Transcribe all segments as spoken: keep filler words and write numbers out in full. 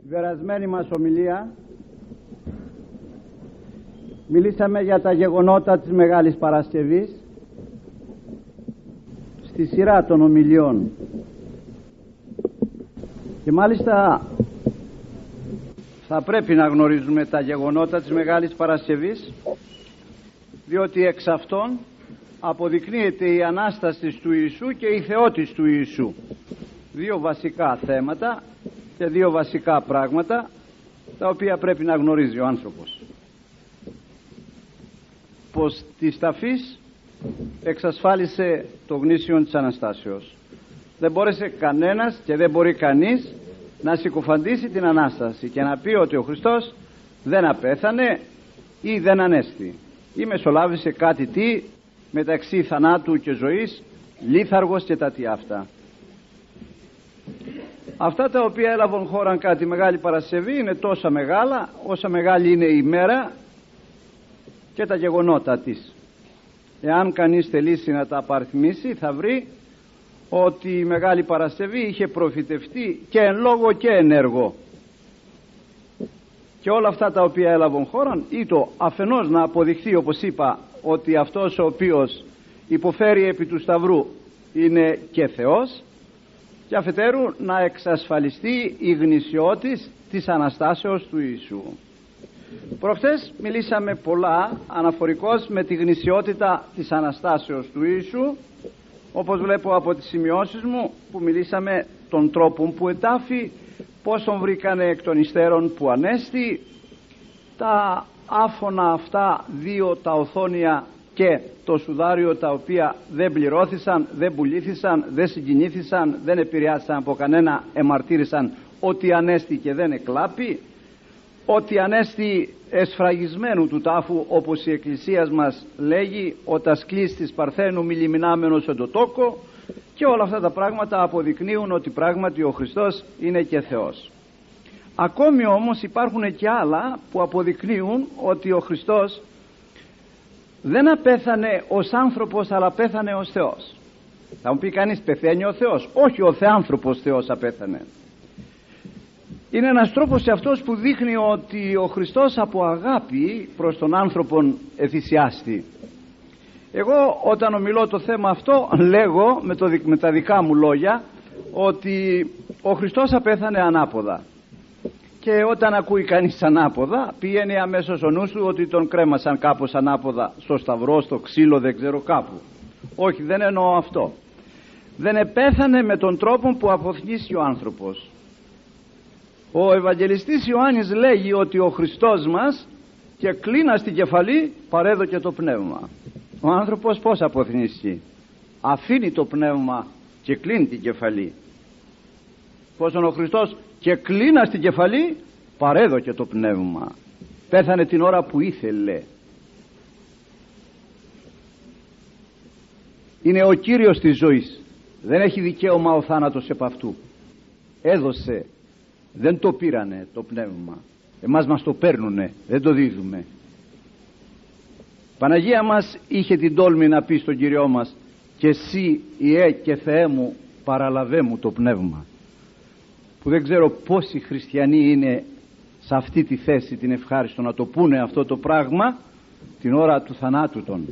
Στην περασμένη μας ομιλία μιλήσαμε για τα γεγονότα της Μεγάλης Παρασκευής στη σειρά των ομιλιών και μάλιστα θα πρέπει να γνωρίζουμε τα γεγονότα της Μεγάλης Παρασκευής, διότι εξ αυτών αποδεικνύεται η Ανάσταση του Ιησού και η θεότης του Ιησού. Δύο βασικά θέματα και δύο βασικά πράγματα τα οποία πρέπει να γνωρίζει ο άνθρωπος. Πως της ταφής εξασφάλισε το γνήσιον της Αναστάσεως. Δεν μπόρεσε κανένας και δεν μπορεί κανείς να συκοφαντήσει την Ανάσταση και να πει ότι ο Χριστός δεν απέθανε ή δεν ανέστη ή μεσολάβησε κάτι τι μεταξύ θανάτου και ζωής, λίθαργος και τα τι αυτά. Αυτά τα οποία έλαβαν χώραν κατά τη Μεγάλη Παρασκευή είναι τόσα μεγάλα όσα μεγάλη είναι η μέρα και τα γεγονότα της. Εάν κανείς θελήσει να τα απαριθμίσει θα βρει ότι η Μεγάλη Παρασκευή είχε προφητευτεί και εν λόγω και εν έργο. Και όλα αυτά τα οποία έλαβαν χώραν ή το αφενός να αποδειχθεί, όπως είπα, ότι αυτός ο οποίος υποφέρει επί του Σταυρού είναι και Θεός, και αφετέρου να εξασφαλιστεί η γνησιότης της Αναστάσεως του Ιησού. Προχθές μιλήσαμε πολλά αναφορικώς με τη γνησιότητα της Αναστάσεως του Ιησού, όπως βλέπω από τις σημειώσεις μου που μιλήσαμε των τρόπων που ετάφη, πόσον βρήκανε εκ των υστέρων που ανέστη, τα άφωνα αυτά δύο τα οθόνια και το σουδάριο τα οποία δεν πληρώθησαν, δεν πουλήθησαν, δεν συγκινήθησαν, δεν επηρεάσαν από κανένα, εμαρτύρησαν ότι ανέστη και δεν εκλάπη, ότι ανέστη εσφραγισμένου του τάφου, όπως η Εκκλησία μας λέγει, ο τασκλής της Παρθένου μη λιμνάμενος εν το τόκο, και όλα αυτά τα πράγματα αποδεικνύουν ότι πράγματι ο Χριστός είναι και Θεός. Ακόμη όμως υπάρχουν και άλλα που αποδεικνύουν ότι ο Χριστός δεν απέθανε ως άνθρωπος, αλλά πέθανε ως Θεός. Θα μου πει κανείς, πεθαίνει ο Θεός? Όχι, ο Θεάνθρωπος Θεός απέθανε. Είναι ένας τρόπος αυτός που δείχνει ότι ο Χριστός από αγάπη προς τον άνθρωπον εθυσιάστη. Εγώ όταν ομιλώ το θέμα αυτό λέγω με, το, με τα δικά μου λόγια ότι ο Χριστός απέθανε ανάποδα. Και όταν ακούει κανείς ανάποδα πηγαίνει αμέσως ο νους του ότι τον κρέμασαν κάπως ανάποδα στο σταυρό, στο ξύλο, δεν ξέρω κάπου. Όχι, δεν εννοώ αυτό. Δεν επέθανε με τον τρόπο που αποθνήσει ο άνθρωπος. Ο Ευαγγελιστής Ιωάννης λέγει ότι ο Χριστός μας και κλίνα στην κεφαλή παρέδωκε το πνεύμα. Ο άνθρωπος πώς αποθνήσει? Αφήνει το πνεύμα και κλείνει την κεφαλή. Πόσον ο Χριστός και κλίνα στην κεφαλή παρέδωκε το πνεύμα. Πέθανε την ώρα που ήθελε. Είναι ο Κύριος της ζωής. Δεν έχει δικαίωμα ο θάνατος επ' αυτού. Έδωσε. Δεν το πήρανε το πνεύμα. Εμάς μας το παίρνουνε. Δεν το δίδουμε. Παναγία μας είχε την τόλμη να πει στον Κύριό μας, και εσύ Ιε και Θεέ μου παραλαβέ μου το πνεύμα. Που δεν ξέρω πόσοι χριστιανοί είναι σε αυτή τη θέση την ευχάριστο να το πούνε αυτό το πράγμα την ώρα του θανάτου των.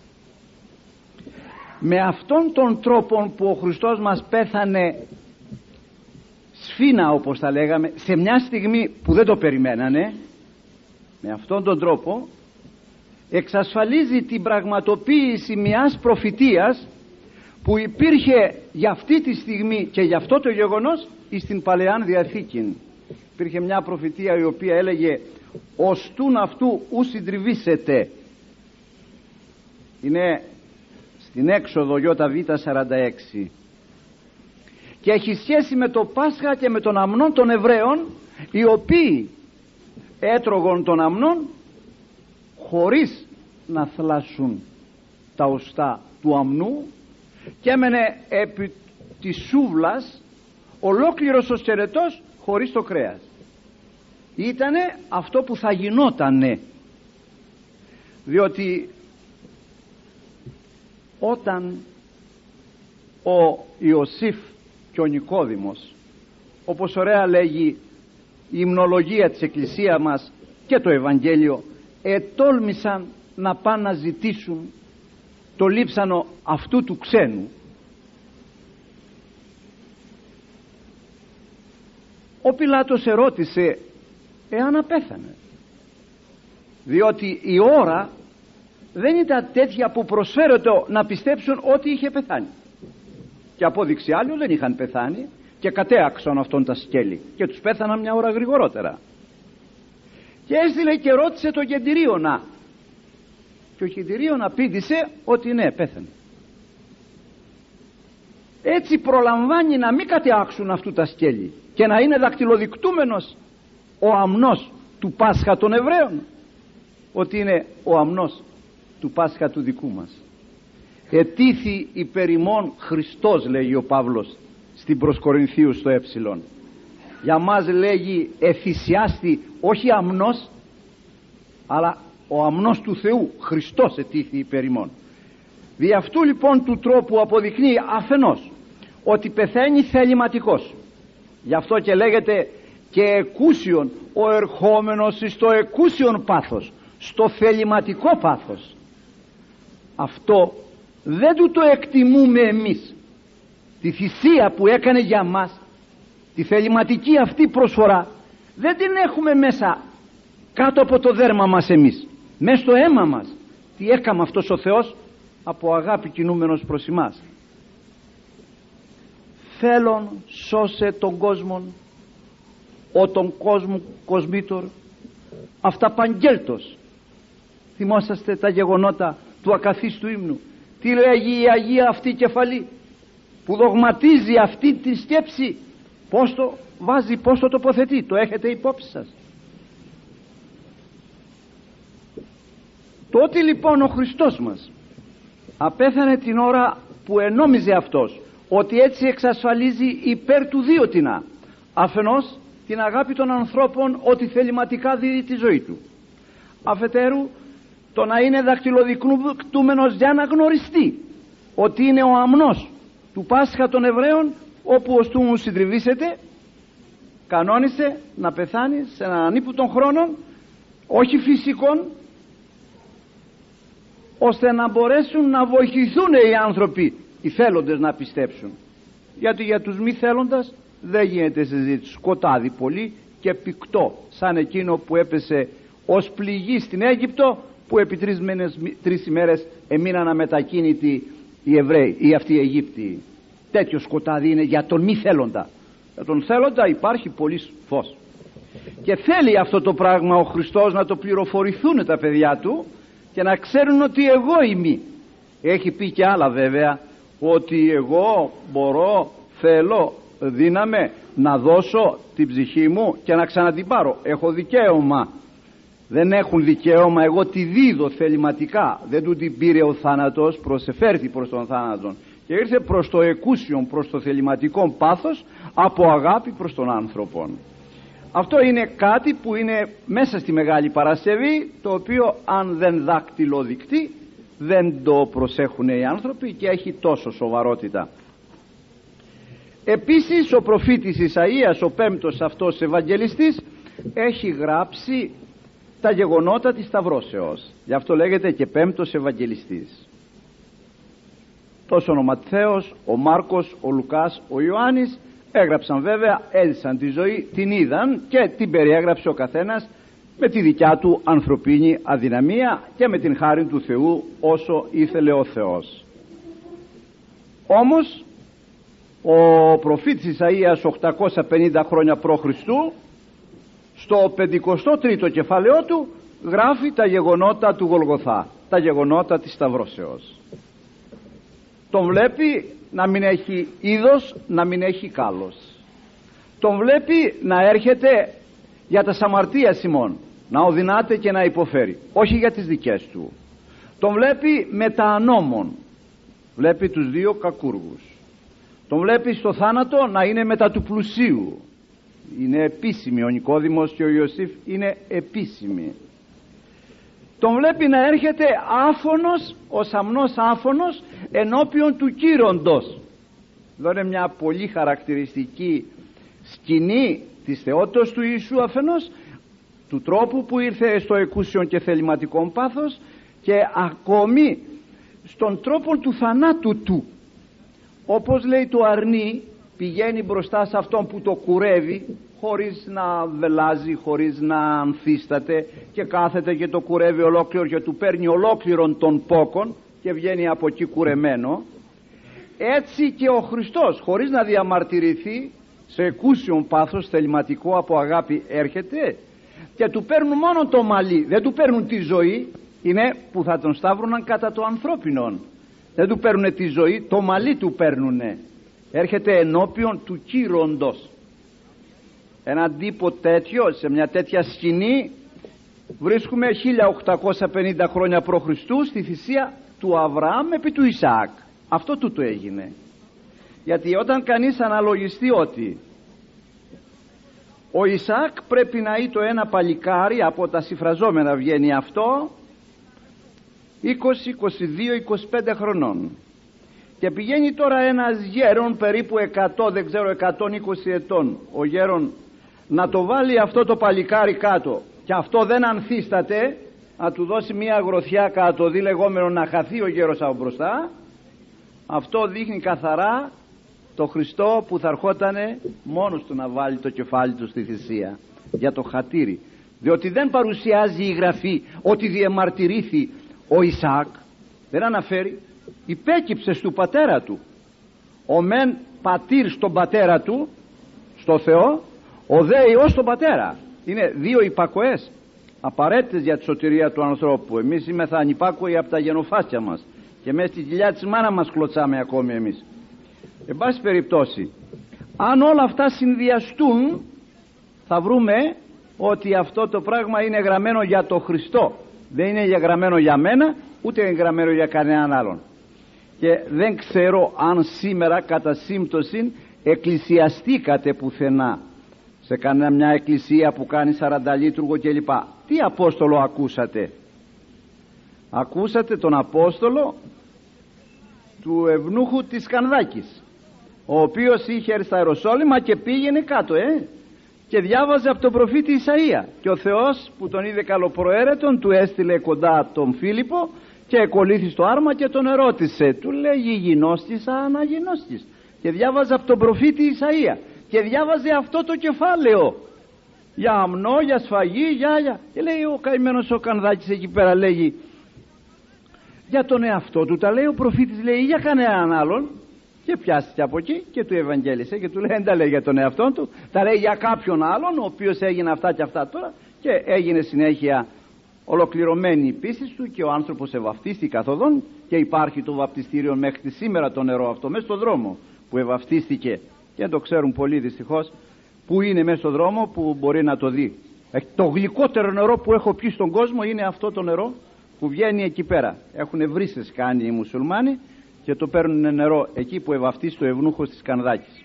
Με αυτόν τον τρόπο που ο Χριστός μας πέθανε σφίνα, όπως τα λέγαμε, σε μια στιγμή που δεν το περιμένανε, με αυτόν τον τρόπο εξασφαλίζει την πραγματοποίηση μιας προφητείας που υπήρχε για αυτή τη στιγμή και για αυτό το γεγονός στην Παλαιάν Διαθήκη. Υπήρχε μια προφητεία η οποία έλεγε «Οστούν αυτού ου συντριβήσετε». Είναι στην Έξοδο ΙΒ σαράντα έξι και έχει σχέση με το Πάσχα και με τον αμνόν των Εβραίων, οι οποίοι έτρωγαν τον αμνόν χωρίς να θλάσσουν τα οστά του αμνού και έμενε επί της σούβλας ολόκληρος ο στερετός χωρίς το κρέας. Ήτανε αυτό που θα γινότανε, διότι όταν ο Ιωσήφ και ο Νικόδημος, όπως ωραία λέγει η υμνολογία της Εκκλησίας μας και το Ευαγγέλιο ετόλμησαν να πάνε να ζητήσουν το λείψανο αυτού του ξένου. Ο Πιλάτος ερώτησε εάν απέθανε, διότι η ώρα δεν ήταν τέτοια που προσφέρεται να πιστέψουν ότι είχε πεθάνει, και απόδειξη άλλου δεν είχαν πεθάνει και κατέαξαν αυτόν τα σκέλη και τους πέθαναν μια ώρα γρηγορότερα. Και έστειλε και ρώτησε το κεντηρίωνα, και ο κεντηρίωνα απήντησε ότι ναι, πέθανε. Έτσι προλαμβάνει να μην κατεάξουν αυτού τα σκέλη και να είναι δακτυλοδεικτούμενος ο αμνός του Πάσχα των Εβραίων, ότι είναι ο αμνός του Πάσχα του δικού μας. Ετήθη υπερ ημών Χριστός, λέγει ο Παύλος στην προς Κορινθίους στο έψιλον. Για μας λέγει εφησιάστη, όχι αμνός, αλλά ο αμνός του Θεού, Χριστός ετήθη υπερ ημών. Δι' αυτού λοιπόν του τρόπου αποδεικνύει αφενός ότι πεθαίνει θεληματικός, γι' αυτό και λέγεται και εκούσιον, ο ερχόμενος στο εκούσιον πάθος, στο θεληματικό πάθος. Αυτό δεν του το εκτιμούμε εμείς, τη θυσία που έκανε για μας, τη θεληματική αυτή προσφορά δεν την έχουμε μέσα κάτω από το δέρμα μας εμείς, μέσα στο αίμα μας. Τι έκαμε αυτός ο Θεός? Από αγάπη κινούμενος προς εμάς. Θέλον σώσε τον κόσμο, ο τον κόσμο κοσμήτωρ, αυταπαγγέλτος. Θυμόσαστε τα γεγονότα του ακαθίστου ύμνου? Τι λέγει η Αγία αυτή κεφαλή που δογματίζει αυτή τη σκέψη? Πώς το βάζει, πώς το τοποθετεί? Το έχετε υπόψη σας? Τότε λοιπόν ο Χριστός μας απέθανε την ώρα που ενόμιζε αυτός ότι έτσι εξασφαλίζει υπέρ του δύο τινά. Αφενός την αγάπη των ανθρώπων, ότι θεληματικά δίδει τη ζωή του. Αφετέρου το να είναι δακτυλοδεικτούμενος για να γνωριστεί ότι είναι ο αμνός του Πάσχα των Εβραίων, όπου ως του μου συντριβήσετε, κανόνισε να πεθάνει σε έναν ανίποτον χρόνο, όχι φυσικών, ώστε να μπορέσουν να βοηθηθούν οι άνθρωποι, οι θέλοντες, να πιστέψουν. Γιατί για τους μη θέλοντας δεν γίνεται συζήτηση. Σκοτάδι πολύ και πικτό, σαν εκείνο που έπεσε ως πληγή στην Αίγυπτο, που επί τρεις, μήνες, τρεις ημέρες εμείναν αμετακίνητοι οι Εβραίοι ή αυτοί οι Αιγύπτιοι. Τέτοιο σκοτάδι είναι για τον μη θέλοντα. Για τον θέλοντα υπάρχει πολύ φως. Και θέλει αυτό το πράγμα ο Χριστός να το πληροφορηθούν τα παιδιά του και να ξέρουν ότι εγώ είμαι. Έχει πει και άλλα βέβαια, ότι εγώ μπορώ, θέλω, δύναμαι να δώσω την ψυχή μου και να ξαναττην πάρω. Έχω δικαίωμα. Δεν έχουν δικαίωμα, εγώ τη δίδω θεληματικά. Δεν του την πήρε ο θάνατος, προσεφέρθη προς τον θάνατον και ήρθε προς το εκούσιον, προς το θεληματικό πάθος, από αγάπη προς τον άνθρωπο. Αυτό είναι κάτι που είναι μέσα στη Μεγάλη Παρασκευή, το οποίο αν δεν δακτυλοδεικτεί δεν το προσέχουν οι άνθρωποι και έχει τόσο σοβαρότητα. Επίσης ο προφήτης Ισαΐας, ο πέμπτος αυτός Ευαγγελιστής, έχει γράψει τα γεγονότα της Σταυρώσεως. Γι' αυτό λέγεται και πέμπτος Ευαγγελιστής. Τόσο ο Ματθαίος, ο Μάρκος, ο Λουκάς, ο Ιωάννης έγραψαν βέβαια, έζησαν τη ζωή, την είδαν και την περιέγραψε ο καθένας με τη δικιά του ανθρωπίνη αδυναμία και με την χάρη του Θεού όσο ήθελε ο Θεός. Όμως ο προφήτης Ισαΐας οκτακόσια πενήντα χρόνια π.Χ. στο πενηκοστό τρίτο κεφάλαιό του γράφει τα γεγονότα του Γολγοθά, τα γεγονότα της Σταυρώσεως. Τον βλέπει να μην έχει είδος, να μην έχει κάλος. Τον βλέπει να έρχεται για τα σαμαρτία ημών, να οδυνάται και να υποφέρει, όχι για τις δικές του. Τον βλέπει με τα ανώμων, βλέπει τους δύο κακούργους. Τον βλέπει στο θάνατο να είναι μετά του πλουσίου. Είναι επίσημοι, ο Νικόδημος και ο Ιωσήφ είναι επίσημοι. Τον βλέπει να έρχεται άφωνος, ο σαμνός άφωνος ενώπιον του κύροντος. Εδώ είναι μια πολύ χαρακτηριστική σκηνή της θεότητας του Ιησού αφενός, του τρόπου που ήρθε στο εκούσιον και θεληματικόν πάθος, και ακόμη στον τρόπο του θανάτου του. Όπως λέει το αρνί, πηγαίνει μπροστά σε αυτόν που το κουρεύει, χωρίς να βελάζει, χωρίς να ανθίσταται, και κάθεται και το κουρεύει ολόκληρο και του παίρνει ολόκληρον των πόκων και βγαίνει από εκεί κουρεμένο. Έτσι και ο Χριστός, χωρίς να διαμαρτυρηθεί, σε εκούσιον πάθος θεληματικό από αγάπη έρχεται και του παίρνουν μόνο το μαλλί, δεν του παίρνουν τη ζωή. Είναι που θα τον σταύρωναν κατά το ανθρώπινον. Δεν του παίρνουνε τη ζωή, το μαλλί του παίρνουνε. Έρχεται ενώπιον του κύροντος. Έναν τύπο τέτοιο, σε μια τέτοια σκηνή, βρίσκουμε χίλια οκτακόσια πενήντα χρόνια π.Χ. στη θυσία του Αβραάμ επί του Ισαάκ. Αυτό τούτο έγινε. Γιατί όταν κανείς αναλογιστεί ότι ο Ισαάκ πρέπει να είναι το ένα παλικάρι, από τα συμφραζόμενα βγαίνει αυτό, είκοσι, είκοσι δύο, είκοσι πέντε χρονών, και πηγαίνει τώρα ένας γέρον περίπου εκατό, δεν ξέρω, εκατόν είκοσι ετών, ο γέρον, να το βάλει αυτό το παλικάρι κάτω, και αυτό δεν ανθίσταται, να του δώσει μια γροθιά κάτω, το δει λεγόμενο να χαθεί ο γέρος από μπροστά. Αυτό δείχνει καθαρά το Χριστό που θα ερχότανε μόνος του να βάλει το κεφάλι του στη θυσία για το χατήρι, διότι δεν παρουσιάζει η Γραφή ότι διεμαρτυρήθη ο Ισαάκ, δεν αναφέρει, υπέκυψε του πατέρα του. Ο μεν πατήρ στον πατέρα του, στο Θεό, ο δε Υιός στον πατέρα. Είναι δύο υπακοές απαραίτητες για τη σωτηρία του ανθρώπου. Εμείς είμεθα ανυπάκοοι από τα γενοφάσκια μας και μέσα στη κοιλιά της μάνα μας κλωτσάμε ακόμη εμείς. Εν πάση περιπτώσει, αν όλα αυτά συνδυαστούν, θα βρούμε ότι αυτό το πράγμα είναι γραμμένο για το Χριστό. Δεν είναι γραμμένο για μένα, ούτε είναι γραμμένο για κανέναν άλλον. Και δεν ξέρω αν σήμερα κατά σύμπτωση εκκλησιαστήκατε πουθενά σε κανένα μια εκκλησία που κάνει σαρανταλίτουργο κλπ. Τι Απόστολο ακούσατε? Ακούσατε τον Απόστολο του Ευνούχου της Κανδάκης, ο οποίος είχε έρθει στα Ιεροσόλυμα και πήγαινε κάτω ε, και διάβαζε από τον προφήτη Ισαΐα, και ο Θεός που τον είδε καλοπροαίρετον του έστειλε κοντά τον Φίλιππο και εκολύθη στο άρμα και τον ερώτησε, του λέγει γινώστης αναγινώστης, και διάβαζε από τον προφήτη Ισαΐα και διάβαζε αυτό το κεφάλαιο για αμνό, για σφαγή, για, για. Και λέει ο καημένος ο Κανδάκης εκεί πέρα, λέγει για τον εαυτό του τα λέει ο προφήτης, λέει, για κανέναν άλλον, και πιάστηκε από εκεί και του ευαγγέλισε και του λέει δεν τα λέει για τον εαυτό του, τα λέει για κάποιον άλλον ο οποίος έγινε αυτά και αυτά τώρα, και έγινε συνέχεια ολοκληρωμένη η πίστη του και ο άνθρωπος ευαυτίστηκε καθοδόν, και υπάρχει το βαπτιστήριο μέχρι σήμερα το νερό αυτό μέσα στον δρόμο που ευαυτίστηκε, και το ξέρουν πολλοί δυστυχώς που είναι μέσα στον δρόμο, που μπορεί να το δει. Το γλυκότερο νερό που έχω πιει στον κόσμο είναι αυτό το νερό που βγαίνει εκεί πέρα. Έχουν βρύσες κάνει οι μουσουλμάνοι και το παίρνουν νερό εκεί που ευαυτίστηκε ο Ευνούχος της Κανδάκης.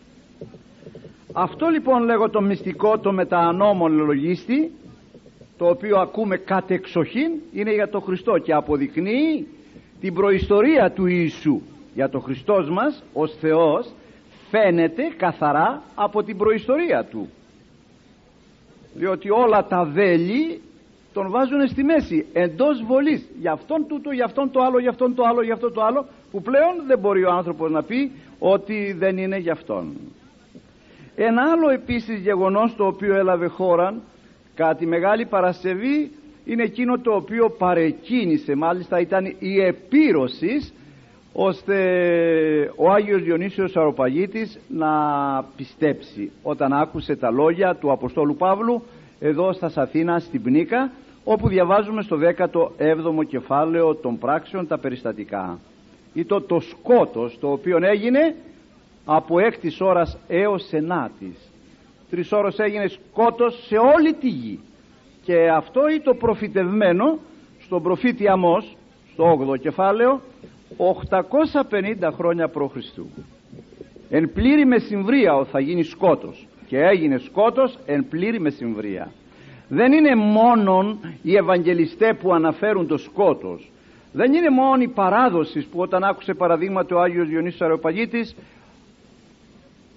Αυτό λοιπόν λέγω το μυστικό, το μετανόμον λογίστη, το οποίο ακούμε κατεξοχήν, είναι για το Χριστό και αποδεικνύει την προϊστορία του Ιησού. Για το Χριστός μας ως Θεός φαίνεται καθαρά από την προϊστορία του, διότι όλα τα βέλη τον βάζουν στη μέση εντός βολής, για αυτόν τούτο, για αυτόν το άλλο, για αυτόν το άλλο, για αυτό το άλλο, που πλέον δεν μπορεί ο άνθρωπος να πει ότι δεν είναι για αυτόν. Ένα άλλο επίσης γεγονός το οποίο έλαβε χώρα κατά τη Μεγάλη Παρασκευή είναι εκείνο το οποίο παρεκκίνησε, μάλιστα ήταν η επίρρωση, ώστε ο Άγιος Διονύσιος Αεροπαγίτης να πιστέψει όταν άκουσε τα λόγια του Αποστόλου Παύλου εδώ στα Αθήνα στην Πνίκα, όπου διαβάζουμε στο δέκατο έβδομο κεφάλαιο των πράξεων τα περιστατικά. Ήτο το σκότος το οποίο έγινε από έκτης ώρας έως ενάτης. Τρεις ώρες έγινε σκότος σε όλη τη γη, και αυτό είναι το προφητευμένο στον προφήτη Αμώς στο όγδοο κεφάλαιο οκτακόσια πενήντα χρόνια π.Χ. Εν πλήρη μεσημβρία θα γίνει σκότος, και έγινε σκότος εν πλήρη μεσημβρία. Δεν είναι μόνον οι Ευαγγελιστές που αναφέρουν το σκότος, δεν είναι μόνο η παράδοση που όταν άκουσε παραδείγματι ο Άγιος Διονύσιος Αεροπαγίτης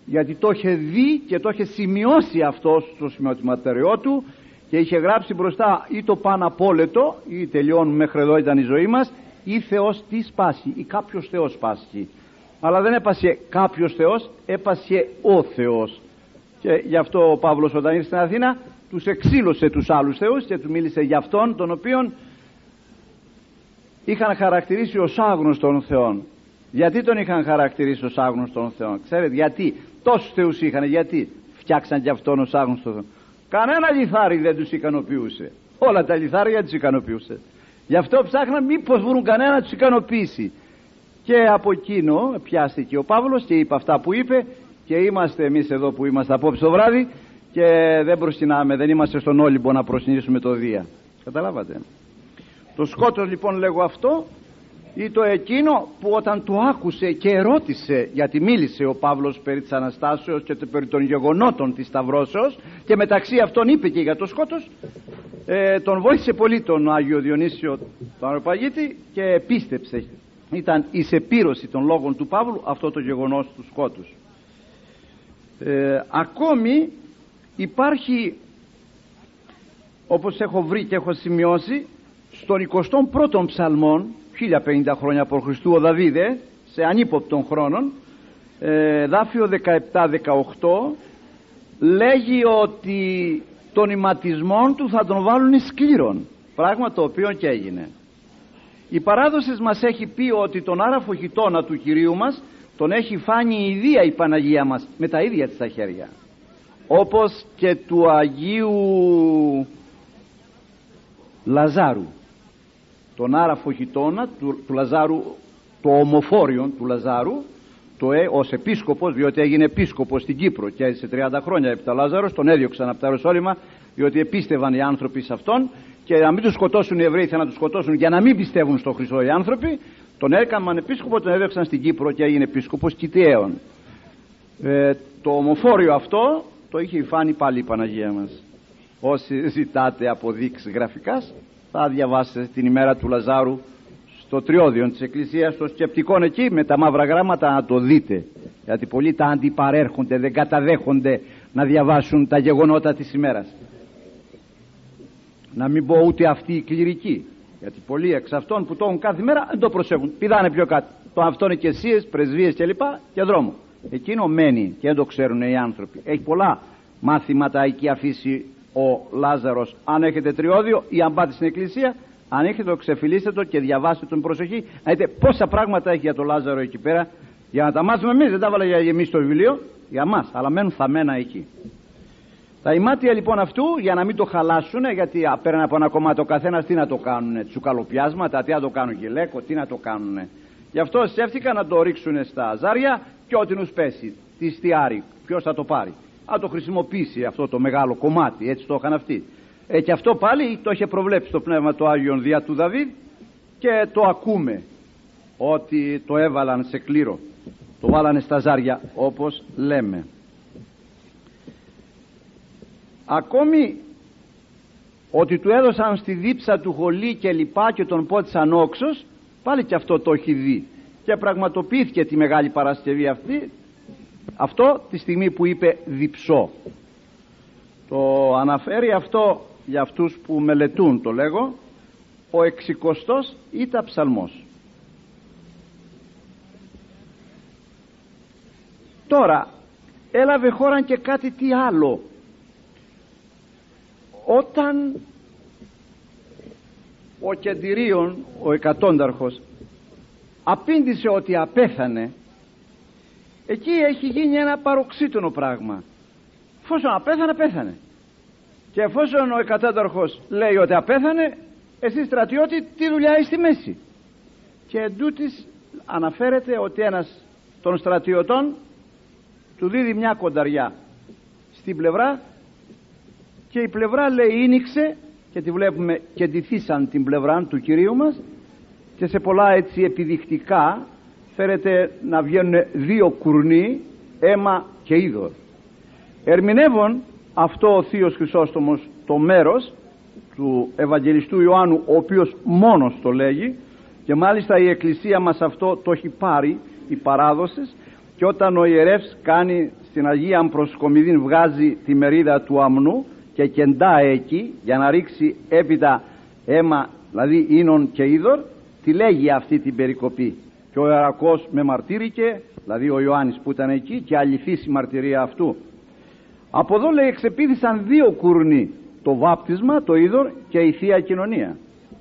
γιατί το είχε δει και το είχε σημειώσει αυτό στο σημειωματέριό του και είχε γράψει μπροστά ή το παναπόλετο, ή τελειώνουμε μέχρι εδώ ήταν η ζωή μας, ή Θεός τι σπάσχει, ή κάποιος Θεός σπάσχει. Αλλά δεν έπασε κάποιος Θεός, έπασε ο Θεός. Και γι' αυτό ο Παύλος όταν ήρθε στην Αθήνα τους εξήλωσε τους άλλους θεούς και του μίλησε για αυτόν τον οποίον είχαν χαρακτηρίσει ως άγνωστον Θεόν. Γιατί τον είχαν χαρακτηρίσει ως άγνωστον Θεόν? Ξέρετε γιατί? Τόσους θεούς είχαν, γιατί φτιάξαν και αυτόν ως άγνωστον Θεό? Κανένα λιθάρι δεν τους ικανοποιούσε. Όλα τα λιθάρια τους ικανοποιούσε. Γι' αυτό ψάχναν μήπως βρουν κανένα να τους ικανοποιήσει. Και από εκείνο πιάστηκε ο Παύλος και είπε αυτά που είπε, και είμαστε εμείς εδώ που είμαστε απόψε το βράδυ και δεν προσκυνάμε, δεν είμαστε στον Όλυμπο να προσκυνήσουμε το Δία. Καταλάβατε? Το σκότος λοιπόν λέγω αυτό ή το εκείνο που όταν το άκουσε και ερώτησε, γιατί μίλησε ο Παύλος περί της Αναστάσεως και περί των γεγονότων της Σταυρώσεως και μεταξύ αυτών είπε και για το σκότος, ε, τον βοήθησε πολύ τον Άγιο Διονύσιο τον Αεροπαγίτη και πίστεψε. Ήταν η σεπήρωση των λόγων του Παύλου αυτό το γεγονός του σκότους. Ε, ακόμη υπάρχει, όπως έχω βρει και έχω σημειώσει, στον εικοστό πρώτο ψαλμόν χίλια πενήντα χρόνια προ Χριστού ο Δαβίδε, σε ανύποπτων χρόνων, ε, δάφιο δεκαεπτά δεκαοκτώ, λέγει ότι των ηματισμών του θα τον βάλουν σκλήρον, πράγμα το οποίο και έγινε. Η παράδοση μας έχει πει ότι τον άραφο χιτώνα του Κυρίου μας τον έχει φάνει η ίδια η Παναγία μας με τα ίδια της τα χέρια, όπως και του Αγίου Λαζάρου. Τον άραφο χιτώνα του, του Λαζάρου, το ομοφόριον του Λαζάρου, το, ε, ως επίσκοπος, διότι έγινε επίσκοπος στην Κύπρο και έζησε τριάντα χρόνια επί τα Λάζαρος, τον έδιωξαν από τα Ιεροσόλυμα διότι επίστευαν οι άνθρωποι σε αυτόν, και να μην τους σκοτώσουν οι Εβραίοι, θα να τους σκοτώσουν για να μην πιστεύουν στο Χριστό οι άνθρωποι. Τον έκαναν επίσκοπο, τον έδιωξαν στην Κύπρο και έγινε επίσκοπος Κιτιαίων. Ε, το ομοφόριο αυτό το είχε φάνει πάλι η Παναγία μας. Όσοι ζητάτε αποδείξεις γραφικάς, θα διαβάσετε την ημέρα του Λαζάρου στο τριώδιον της Εκκλησίας των Σκεπτικών εκεί με τα μαύρα γράμματα, να το δείτε, γιατί πολλοί τα αντιπαρέρχονται, δεν καταδέχονται να διαβάσουν τα γεγονότα της ημέρας. Να μην πω ούτε αυτοί οι κληρικοί, γιατί πολλοί εξ αυτών που το έχουν κάθε μέρα δεν το προσέχουν, πηδάνε πιο κάτω. Το αυτό είναι εκκλησίες, πρεσβείες κλπ. Και δρόμο. Εκείνο μένει και δεν το ξέρουν οι άνθρωποι. Έχει πολλά μάθηματα εκεί αφήσει ο Λάζαρος. Αν έχετε τριώδιο ή αν πάτε στην εκκλησία, αν έχετε το, ξεφυλίστε το και διαβάστε τον προσοχή, να δείτε πόσα πράγματα έχει για τον Λάζαρο εκεί πέρα, για να τα μάθουμε εμείς. Δεν τα βάλα για εμείς στο βιβλίο, για μας, αλλά μένουν θαμμένα εκεί. Τα ημάτια λοιπόν αυτού, για να μην το χαλάσουν, γιατί πέραν από ένα κομμάτι ο καθένας, τι να το κάνουνε, τσουκαλοπιάσματα, τι να το κάνουν γυλαίκο, τι να το κάνουνε. Γι' αυτό σκέφτηκαν να το ρίξουν στα ζάρια και ό,τι νους πέσει, τη στιάρι, ποιος θα το πάρει. Να το χρησιμοποιήσει αυτό το μεγάλο κομμάτι, έτσι το είχαν αυτοί. Ε, και αυτό πάλι το είχε προβλέψει το Πνεύμα του Άγιον δια του Δαβίδ και το ακούμε ότι το έβαλαν σε κλήρο, το βάλανε στα ζάρια όπως λέμε. Ακόμη ότι του έδωσαν στη δίψα του χολή και λοιπά και τον πότισαν όξος, πάλι και αυτό το έχει δει και πραγματοποιήθηκε τη Μεγάλη Παρασκευή αυτή, αυτό τη στιγμή που είπε διψώ. Το αναφέρει αυτό για αυτούς που μελετούν, το λέγω, ο εξηκοστός ήτα ψαλμός. Τώρα έλαβε χώρα και κάτι τι άλλο. Όταν ο Κεντηρίων, ο εκατόνταρχος, απήντησε ότι απέθανε, εκεί έχει γίνει ένα παροξύτονο πράγμα. Εφόσον απέθανε, πέθανε. Και εφόσον ο εκατόνταρχος λέει ότι απέθανε, εσύ στρατιώτη τι δουλειά έχει στη μέση? Και εντούτοις αναφέρεται ότι ένας των στρατιωτών του δίδει μια κονταριά στην πλευρά και η πλευρά λέει ίνιξε, και τη βλέπουμε και ντυθήσαν την πλευρά του Κυρίου μας, και σε πολλά έτσι επιδεικτικά φέρεται να βγαίνουν δύο κουρνοί, αίμα και είδωρ. Ερμηνεύων αυτό ο Θείος Χρυσόστομος το μέρος του Ευαγγελιστού Ιωάννου, ο οποίος μόνος το λέγει, και μάλιστα η Εκκλησία μας αυτό το έχει πάρει, η παράδοση, και όταν ο ιερεύς κάνει στην Αγία Προσκομιδήν βγάζει τη μερίδα του αμνού και κεντά εκεί για να ρίξει έπειτα αίμα, δηλαδή ίνων και είδωρ, τη λέγει αυτή την περικοπή. Και ο Ιερακός με μαρτύρηκε, δηλαδή ο Ιωάννης που ήταν εκεί, και αληθής η μαρτυρία αυτού. Από εδώ λέει εξεπήδησαν δύο κουρνοί, το βάπτισμα, το είδωρ και η Θεία Κοινωνία.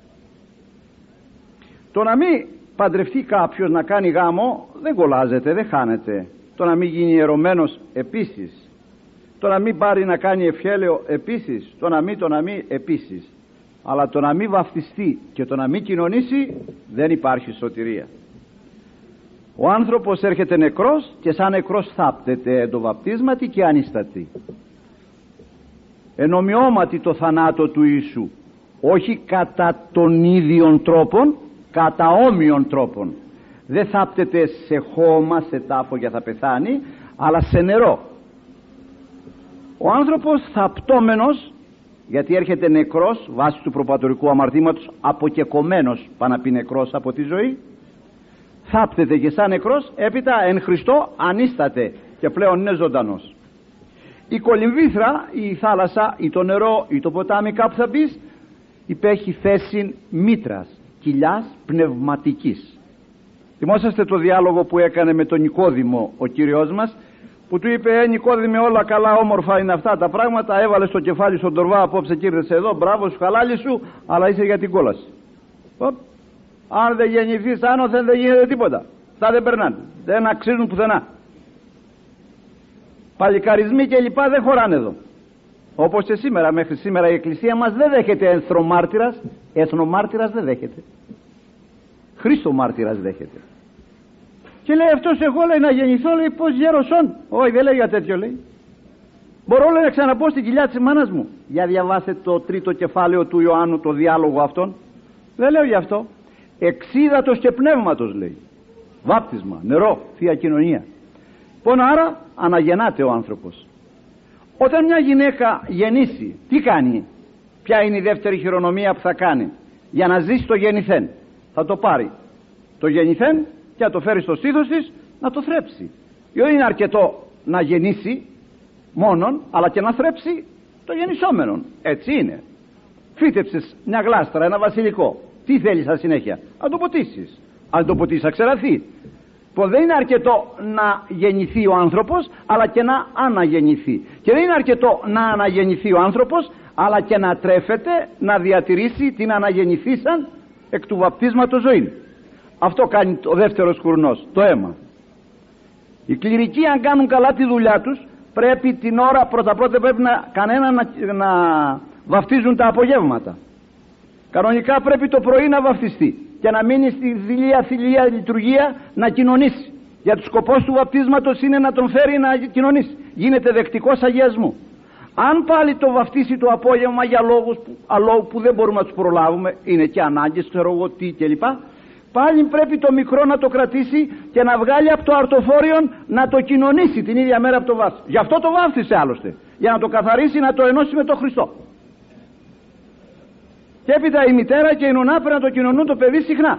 Το να μην παντρευτεί κάποιος να κάνει γάμο δεν κολλάζεται, δεν χάνεται. Το να μην γίνει ιερωμένος επίσης. Το να μην πάρει να κάνει ευχέλαιο επίσης. Το να μην, το να μην επίσης. Αλλά το να μην βαφτιστεί και το να μην κοινωνήσει δεν υπάρχει σωτηρία. Ο άνθρωπος έρχεται νεκρός και σαν νεκρός θάπτεται το βαπτίσματι και ανίστατη. Εν ομοιώματι το θανάτο του Ιησού, όχι κατά των ίδιων τρόπων, κατά όμοιων τρόπων. Δεν θάπτεται σε χώμα, σε τάφο για θα πεθάνει, αλλά σε νερό. Ο άνθρωπος θαπτώμενος, γιατί έρχεται νεκρός βάσει του προπατορικού αμαρτήματος, αποκεκομμένος πάνω να πει νεκρός από τη ζωή, θάπτεται και σαν νεκρός, έπειτα εν Χριστώ ανίσταται και πλέον είναι ζωντανός. Η κολυμβήθρα, η θάλασσα ή το νερό ή το ποτάμι κάπου θα μπεις, υπέχει θέση μήτρας, κοιλιάς πνευματικής. Θυμόσαστε το διάλογο που έκανε με τον Νικόδημο ο Κύριος μας, που του είπε «Ε Νικόδημε, όλα καλά όμορφα είναι αυτά τα πράγματα, έβαλες το κεφάλι στον τορβά απόψε και ήρθες εδώ, μπράβο σου, χαλάλι σου, αλλά είσαι για την κόλαση». Οπ. Αν δεν γεννηθείς άνωθεν δεν γίνεται τίποτα. Αυτά δεν περνάνε, δεν αξίζουν πουθενά. Παλικαρισμοί και λοιπά δεν χωράνε εδώ. Όπως και σήμερα, μέχρι σήμερα η Εκκλησία μας δεν δέχεται εθνομάρτυρας, εθνομάρτυρας δεν δέχεται. Χρήστο μάρτυρας δέχεται. Και λέει αυτός, εγώ λέει να γεννηθώ, λέει πως γέροσον. Όχι, δεν λέει για τέτοιο, λέει. Μπορώ λέει να ξαναπώ στην κοιλιά της μάνας μου. Για διαβάστε το τρίτο κεφάλαιο του Ιωάννου, το διάλογο αυτόν. Δεν λέω γι' αυτό. Εξίδατος και πνεύματος λέει. Βάπτισμα, νερό, Θεία Κοινωνία. Λοιπόν, άρα αναγεννάται ο άνθρωπος. Όταν μια γυναίκα γεννήσει, τι κάνει? Ποια είναι η δεύτερη χειρονομία που θα κάνει? Για να ζήσει το γεννηθέν, θα το πάρει το γεννηθέν και να το φέρει στο στήθος της να το θρέψει. Δεν είναι αρκετό να γεννήσει μόνον, αλλά και να θρέψει το γεννησόμενον. Έτσι είναι. Φύτεψες μια γλάστρα, ένα βασιλικό. Τι θέλεις στα συνέχεια? Αν το ποτίσεις. Αν το ποτίσεις θα ξεραθεί. Που δεν είναι αρκετό να γεννηθεί ο άνθρωπος, αλλά και να αναγεννηθεί. Και δεν είναι αρκετό να αναγεννηθεί ο άνθρωπος, αλλά και να τρέφεται, να διατηρήσει την αναγεννηθήσαν εκ του βαπτίσματος ζωή. Αυτό κάνει ο δεύτερος κουρνός, το αίμα. Οι κληρικοί, αν κάνουν καλά τη δουλειά τους, πρέπει την ώρα πρώτα πρώτα πρέπει να, κανένα να, να βαφτίζουν τα απογεύματα. Κανονικά πρέπει το πρωί να βαφτιστεί και να μείνει στη θηλία, θηλία λειτουργία να κοινωνήσει. Γιατί ο σκοπός του βαπτίσματος είναι να τον φέρει να κοινωνήσει. Γίνεται δεκτικός αγιασμού. Αν πάλι το βαφτίσει το απόγευμα για λόγους που, αλόγου που δεν μπορούμε να τους προλάβουμε, είναι και ανάγκες, ξέρω εγώ τι κλπ. Πάλι πρέπει το μικρό να το κρατήσει και να βγάλει από το αρτοφόριο να το κοινωνήσει την ίδια μέρα από το βάφτιση. Γι' αυτό το βάφτισε άλλωστε. Για να το καθαρίσει, να το ενώσει με τον Χριστό. Και έπειτα η μητέρα και η νονά πρέπει να το κοινωνούν το παιδί συχνά.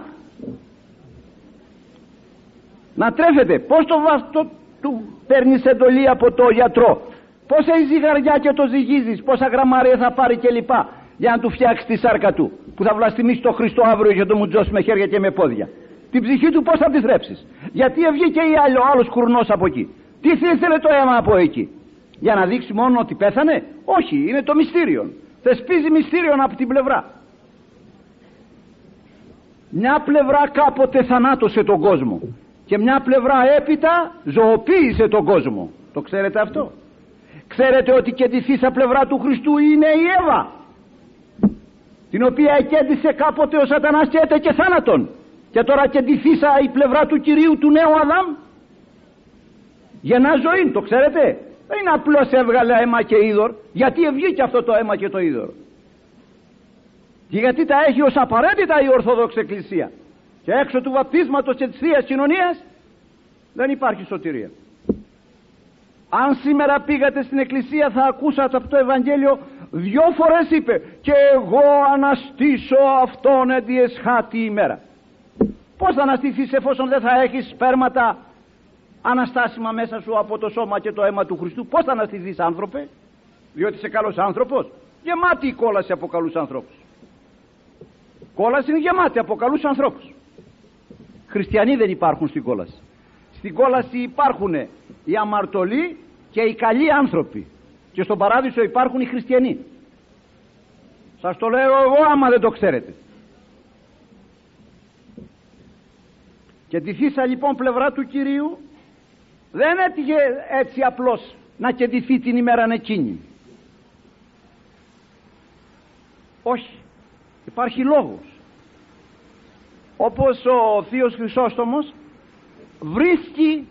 Να τρέφεται. Πώς το βάφτο του παίρνεις εντολή από το γιατρό? Πόσα η ζυγαριά και το ζυγίζεις, πόσα γραμμάρια θα πάρει κλπ. Για να του φτιάξει τη σάρκα του, που θα βλαστημίσει το Χριστό αύριο και το μουτζώσει με χέρια και με πόδια. Την ψυχή του πώς θα τη θρέψεις? Γιατί βγήκε η άλλη, ο άλλος κουρνός από εκεί? Τι ήθελε το αίμα από εκεί? Για να δείξει μόνο ότι πέθανε? Όχι, είναι το μυστήριο. Θεσπίζει μυστήριον από την πλευρά. Μια πλευρά κάποτε θανάτωσε τον κόσμο και μια πλευρά έπειτα ζωοποίησε τον κόσμο. Το ξέρετε αυτό? Ξέρετε ότι και τη θύσα πλευρά του Χριστού είναι η Εύα, την οποία εκέντησε κάποτε ο Σατανάς και έτεκε θάνατον, και τώρα και τη θύσα η πλευρά του Κυρίου του νέου Αδάμ γεννά ζωή. Το ξέρετε? Δεν είναι απλώς έβγαλε αίμα και είδωρ. Γιατί βγήκε αυτό το αίμα και το είδωρ? Και γιατί τα έχει ως απαραίτητα η Ορθόδοξη Εκκλησία. Και έξω του βαπτίσματος και της Θείας Κοινωνίας δεν υπάρχει σωτηρία. Αν σήμερα πήγατε στην Εκκλησία θα ακούσατε από το Ευαγγέλιο δυο φορές είπε «Και εγώ αναστήσω αυτόν εν τη εσχάτη ημέρα». Πώς θα αναστηθείς εφόσον δεν θα έχεις σπέρματα αναστάσιμα μέσα σου από το σώμα και το αίμα του Χριστού, πώς θα αναστηθείς, άνθρωπε? Διότι είσαι καλός άνθρωπος? Γεμάτη η κόλαση από καλούς ανθρώπους. Κόλαση είναι γεμάτη από καλούς ανθρώπους. Χριστιανοί δεν υπάρχουν στην κόλαση. Στην κόλαση υπάρχουν οι αμαρτωλοί και οι καλοί άνθρωποι, και στον παράδεισο υπάρχουν οι χριστιανοί. Σας το λέω εγώ άμα δεν το ξέρετε. Και ντυθήσα λοιπόν πλευρά του Κυρίου δεν έτυχε έτσι απλώς να κεντηθεί την ημέραν εκείνη. Όχι, υπάρχει λόγος. Όπως ο θείος Χρυσόστομος βρίσκει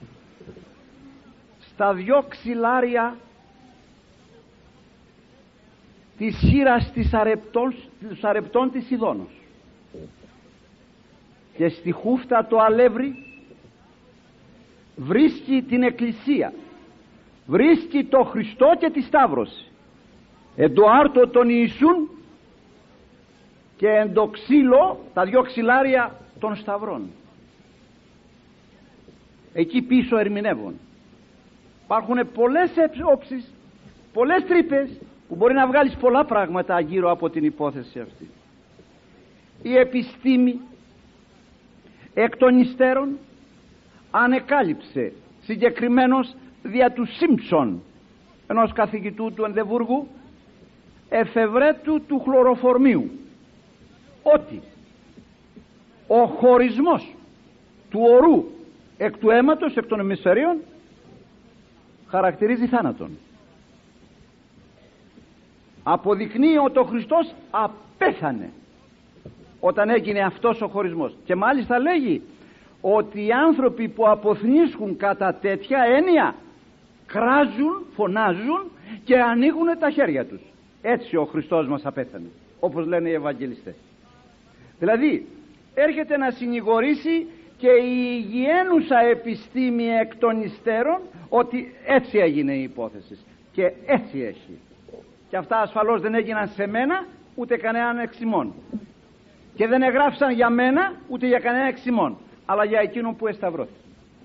στα δυο ξυλάρια της χείρας της αρεπτών, της αρεπτών της Ιδώνος, και στη χούφτα το αλεύρι βρίσκει την Εκκλησία, βρίσκει το Χριστό και τη Σταύρωση, εν το άρτο των Ιησούν και εν το ξύλο, τα δυο ξυλάρια των Σταυρών. Εκεί πίσω ερμηνεύουν. Υπάρχουν πολλές όψεις, πολλές τρύπες, που μπορεί να βγάλεις πολλά πράγματα γύρω από την υπόθεση αυτή. Η επιστήμη εκ των υστέρων ανεκάλυψε συγκεκριμένος δια του Σίμψον, ενός καθηγητού του Ενδεβούργου, εφευρέτου του χλωροφορμίου, ότι ο χωρισμός του ορού εκ του αίματος, εκ των ημισφαιρίων, χαρακτηρίζει θάνατον. Αποδεικνύει ότι ο Χριστός απέθανε όταν έγινε αυτός ο χωρισμός, και μάλιστα λέγει ότι οι άνθρωποι που αποθνίσκουν κατά τέτοια έννοια κράζουν, φωνάζουν και ανοίγουν τα χέρια τους. Έτσι ο Χριστός μας απέθανε, όπως λένε οι Ευαγγελιστές. Δηλαδή έρχεται να συνηγορήσει και η υγιένουσα επιστήμη εκ των υστέρων ότι έτσι έγινε η υπόθεση και έτσι έχει. Και αυτά ασφαλώς δεν έγιναν σε μένα ούτε κανέναν εξημών, και δεν εγγράφησαν για μένα ούτε για κανένα εξημών, αλλά για εκείνον που εσταυρώθηκε.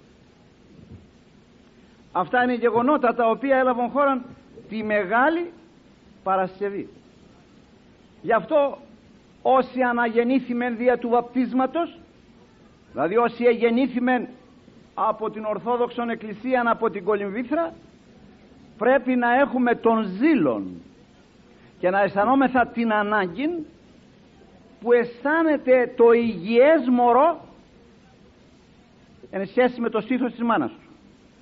Αυτά είναι γεγονότα τα οποία έλαβαν χώρα τη Μεγάλη Παρασκευή. Γι' αυτό όσοι αναγεννήθημεν δια του βαπτίσματος, δηλαδή όσοι εγεννήθημεν από την Ορθόδοξον Εκκλησία, από την Κολυμβήθρα, πρέπει να έχουμε τον ζήλον και να αισθανόμεθα την ανάγκη που αισθάνεται το υγιές μωρό εν σχέση με το στήθος της μάνας του.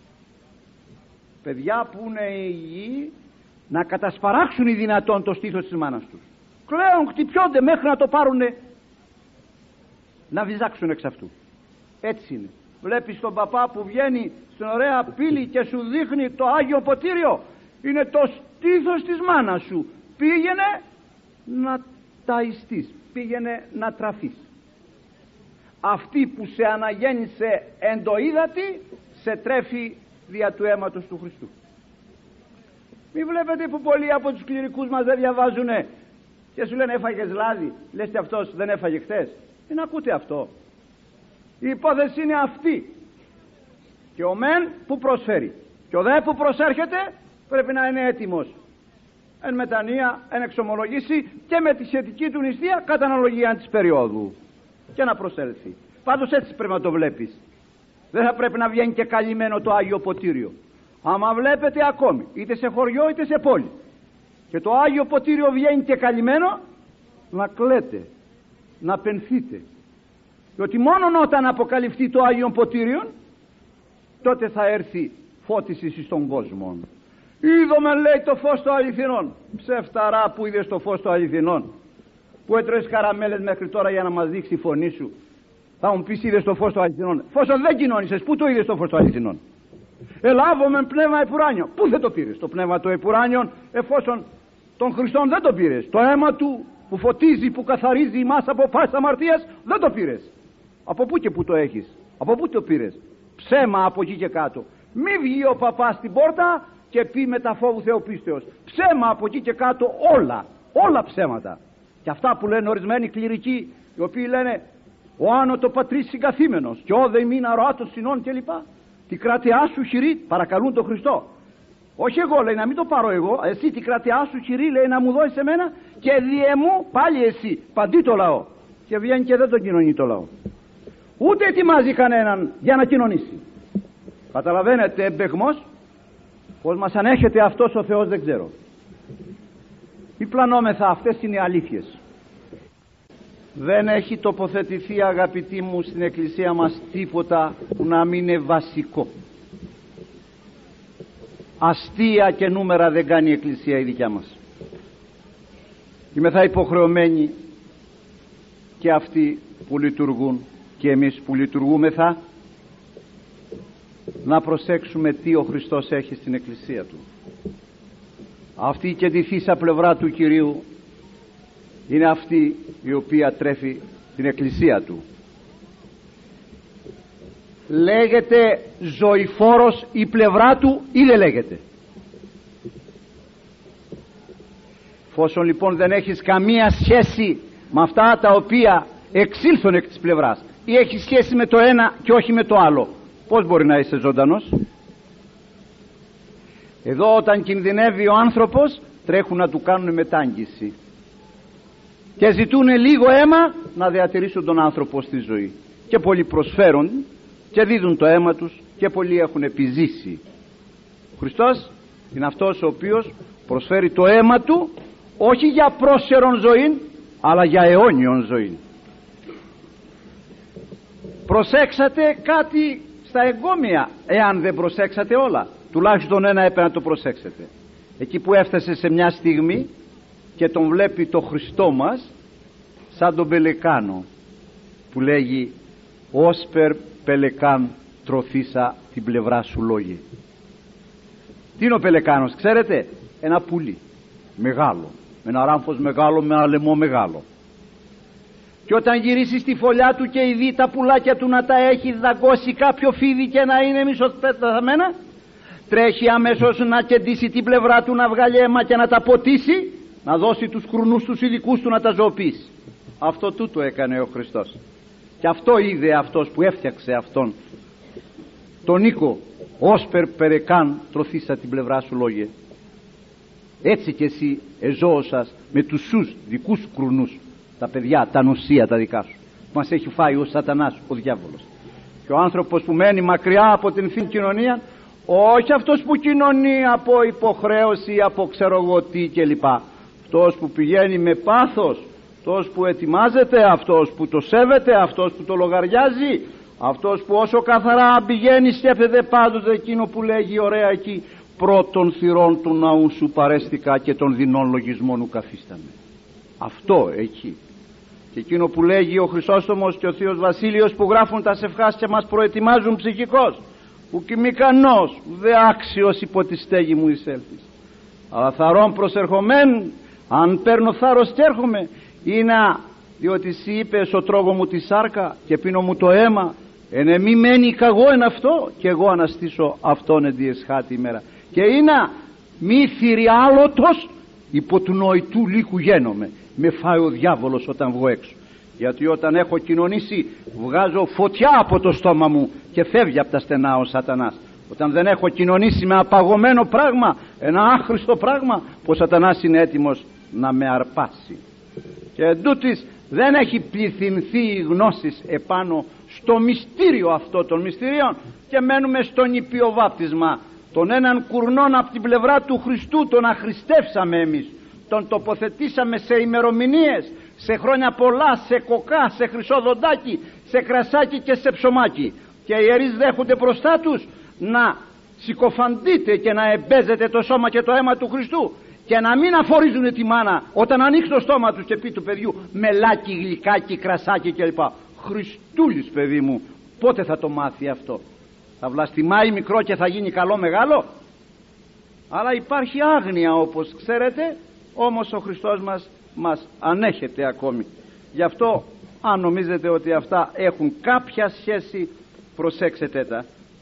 Παιδιά που είναι υγιεί να κατασπαράξουν οι δυνατόν το στήθος της μάνας τους. Κλαίουν, χτυπιόνται μέχρι να το πάρουνε, να βυζάξουν εξ αυτού. Έτσι είναι. Βλέπεις τον παπά που βγαίνει στην ωραία πύλη και σου δείχνει το Άγιο Ποτήριο, είναι το στήθος της μάνας σου. Πήγαινε να ταϊστείς, πήγαινε να τραφείς. Αυτή που σε αναγέννησε εν το ύδατη σε τρέφει δια του αίματος του Χριστού. Μη βλέπετε που πολλοί από τους κληρικούς μας δεν διαβάζουνε και σου λένε έφαγες λάδι, λες και αυτός δεν έφαγε χθες. Δεν ακούτε αυτό. Η υπόθεση είναι αυτή. Και ο μεν που προσφέρει και ο δε που προσέρχεται πρέπει να είναι έτοιμος εν μετανία, εν εξομολογήσει και με τη σχετική του νηστεία κατά αναλογία της περίοδου και να προσέλθει. Πάντως έτσι πρέπει να το βλέπεις. Δεν θα πρέπει να βγαίνει και καλυμμένο το Άγιο Ποτήριο. Άμα βλέπετε ακόμη είτε σε χωριό είτε σε πόλη και το Άγιο Ποτήριο βγαίνει και καλυμμένο, να κλαίτε, να πενθείτε, διότι μόνον όταν αποκαλυφθεί το Άγιο Ποτήριο τότε θα έρθει φώτιση στον κόσμο. Είδαμε, λέει, το φως των αληθινών. Ψευταρά που είδες το φως των αληθινών, που έτρες καραμέλες μέχρι τώρα για να μας δείξει η φωνή σου. Θα μου πεις είδες το φως των αληθινών. Φόσον δεν κοινώνησες, πού το είδες το φως των αληθινών? Ελάβομαι πνεύμα επουράνιο. Πού δεν το πήρες το πνεύμα το επουράνιο, εφόσον τον Χριστόν δεν το πήρες? Το αίμα του που φωτίζει, που καθαρίζει μας από πάσης αμαρτίας, δεν το πήρες. Από πού και πού το έχεις? Από πού το πήρες? Ψέμα από εκεί και κάτω. Μη βγει ο παπάς στην πόρτα και πει με τα φόβου θεοπίστεως. Ψέμα από εκεί και κάτω, όλα, όλα ψέματα. Και αυτά που λένε ορισμένοι κληρικοί, οι οποίοι λένε ο άνω το πατρίς συγκαθήμενος και όδε ημίν αρωάτος συνών κλπ. τη κράτειά σου χειρή, παρακαλούν τον Χριστό. Όχι εγώ, λέει, να μην το πάρω εγώ, εσύ τη κράτειά σου χειρή, λέει, να μου δώσεις εμένα και διε μου πάλι εσύ, παντί το λαό. Και βγαίνει και δεν τον κοινωνεί το λαό. Ούτε ετοιμάζει κανέναν για να κοινωνήσει. Καταλαβαίνετε εμπεγμός, πως μας ανέχεται αυτός ο Θεός δεν ξέρω. Μη πλανόμεθα, αυτές είναι οι αλήθειες. Δεν έχει τοποθετηθεί, αγαπητοί μου, στην εκκλησία μας τίποτα που να μην είναι βασικό. Αστεία και νούμερα δεν κάνει η εκκλησία η δικιά μας. Είμαι θα υποχρεωμένοι και αυτοί που λειτουργούν και εμείς που λειτουργούμεθα να προσέξουμε τι ο Χριστός έχει στην εκκλησία του. Αυτή η κεντηθήσα πλευρά του Κυρίου είναι αυτή η οποία τρέφει την εκκλησία του. Λέγεται ζωηφόρος η πλευρά του ή δεν λέγεται? Φόσον λοιπόν δεν έχεις καμία σχέση με αυτά τα οποία εξήλθουν εκ της πλευράς ή έχει σχέση με το ένα και όχι με το άλλο, πώς μπορεί να είσαι ζωντανός? Εδώ όταν κινδυνεύει ο άνθρωπος τρέχουν να του κάνουν μετάγγιση και ζητούν λίγο αίμα να διατηρήσουν τον άνθρωπο στη ζωή, και πολλοί προσφέρουν και δίδουν το αίμα τους και πολλοί έχουν επιζήσει. Ο Χριστός είναι αυτός ο οποίος προσφέρει το αίμα του όχι για πρόσχερον ζωή αλλά για αιώνιον ζωή. Προσέξατε κάτι στα εγκόμια, εάν δεν προσέξατε όλα, τουλάχιστον ένα έπρεπε να το προσέξετε. Εκεί που έφτασε σε μια στιγμή και τον βλέπει το Χριστό μας σαν τον πελεκάνο που λέγει «Όσπερ πελεκάν τρωθήσα την πλευρά σου λόγε». Τι είναι ο πελεκάνος, ξέρετε? Ένα πουλί μεγάλο, με ένα ράμφος μεγάλο, με ένα λαιμό μεγάλο, και όταν γυρίσει στη φωλιά του και ειδεί τα πουλάκια του να τα έχει δαγκώσει κάποιο φίδι και να είναι μισοπεθαμένα, τρέχει αμέσως να κεντήσει την πλευρά του, να βγάλει αίμα και να τα ποτίσει, να δώσει τους κρουνούς τους ειδικούς του να τα ζωοποιήσει. Αυτό τούτο έκανε ο Χριστός, και αυτό είδε αυτός που έφτιαξε αυτόν τον οίκο. «Όσπερ περεκάν τρωθήσα την πλευρά σου λόγε». Έτσι και εσύ εζώωσας με τους σους δικούς κρουνούς τα παιδιά, τα νοσία τα δικά σου, που μας έχει φάει ο σατανάς, ο διάβολος. Και ο άνθρωπος που μένει μακριά από την θεία κοινωνία, όχι αυτός που κοινωνεί από υποχρέωση, από ξέρω εγώ τι κλπ, αυτός που πηγαίνει με πάθος, αυτός που ετοιμάζεται, αυτός που το σέβεται, αυτός που το λογαριάζει, αυτός που όσο καθαρά πηγαίνει σκέφτεται πάντοτε εκείνο που λέγει ωραία εκεί «Πρώτων θυρών του ναού σου παρέστηκα και των δεινών λογισμών ου καθίσταμε». Αυτό εκεί. Και εκείνο που λέγει ο Χρυσόστομος και ο Θείος Βασίλειος που γράφουν τα σευχάς και μας προετοιμάζουν ψυχικώς, που κι μηκανός δε άξιος υπό τη στέγη μου εισέλθεις, αλλά θαρών προσερχομέν, αν παίρνω θάρρος και έρχομαι, είναι διότι εσύ είπες ο τρώγω μου τη σάρκα και πίνω μου το αίμα, εν μη μένει καγώ εν αυτό και εγώ αναστήσω αυτόν εν διεσχάτη ημέρα, και είναι μη θηριάλωτος υπό του νοητού λύκου γένομαι, με φάει ο διάβολος όταν βγω έξω, γιατί όταν έχω κοινωνήσει βγάζω φωτιά από το στόμα μου και φεύγει από τα στενά ο σατανάς. Όταν δεν έχω κοινωνήσει με απαγωμένο πράγμα, ένα άχρηστο πράγμα, που ο σατανάς είναι έτοιμος να με αρπάσει. Και εντούτοις δεν έχει πληθυνθεί η γνώση επάνω στο μυστήριο αυτό των μυστηρίων, και μένουμε στον υπιοβάπτισμα. Τον έναν κουρνόν από την πλευρά του Χριστού τον αχρηστεύσαμε εμείς, τον τοποθετήσαμε σε ημερομηνίες, σε χρόνια πολλά, σε κοκά, σε χρυσό δοντάκι, σε κρασάκι και σε ψωμάκι, και οι ιερείς δέχονται μπροστά τους να συκοφαντείτε και να εμπέζετε το σώμα και το αίμα του Χριστού, και να μην αφορίζουν τη μάνα όταν ανοίξει το στόμα τους και πει του παιδιού μελάκι, γλυκάκι, κρασάκι κλπ. Χριστούλης, παιδί μου, πότε θα το μάθει αυτό? Θα βλαστημάει μικρό και θα γίνει καλό μεγάλο? Αλλά υπάρχει άγνοια, όπως ξέρετε, όμως ο Χριστός μας μας ανέχεται ακόμη. Γι' αυτό αν νομίζετε ότι αυτά έχουν κάποια σχέση, προσέξτε τα.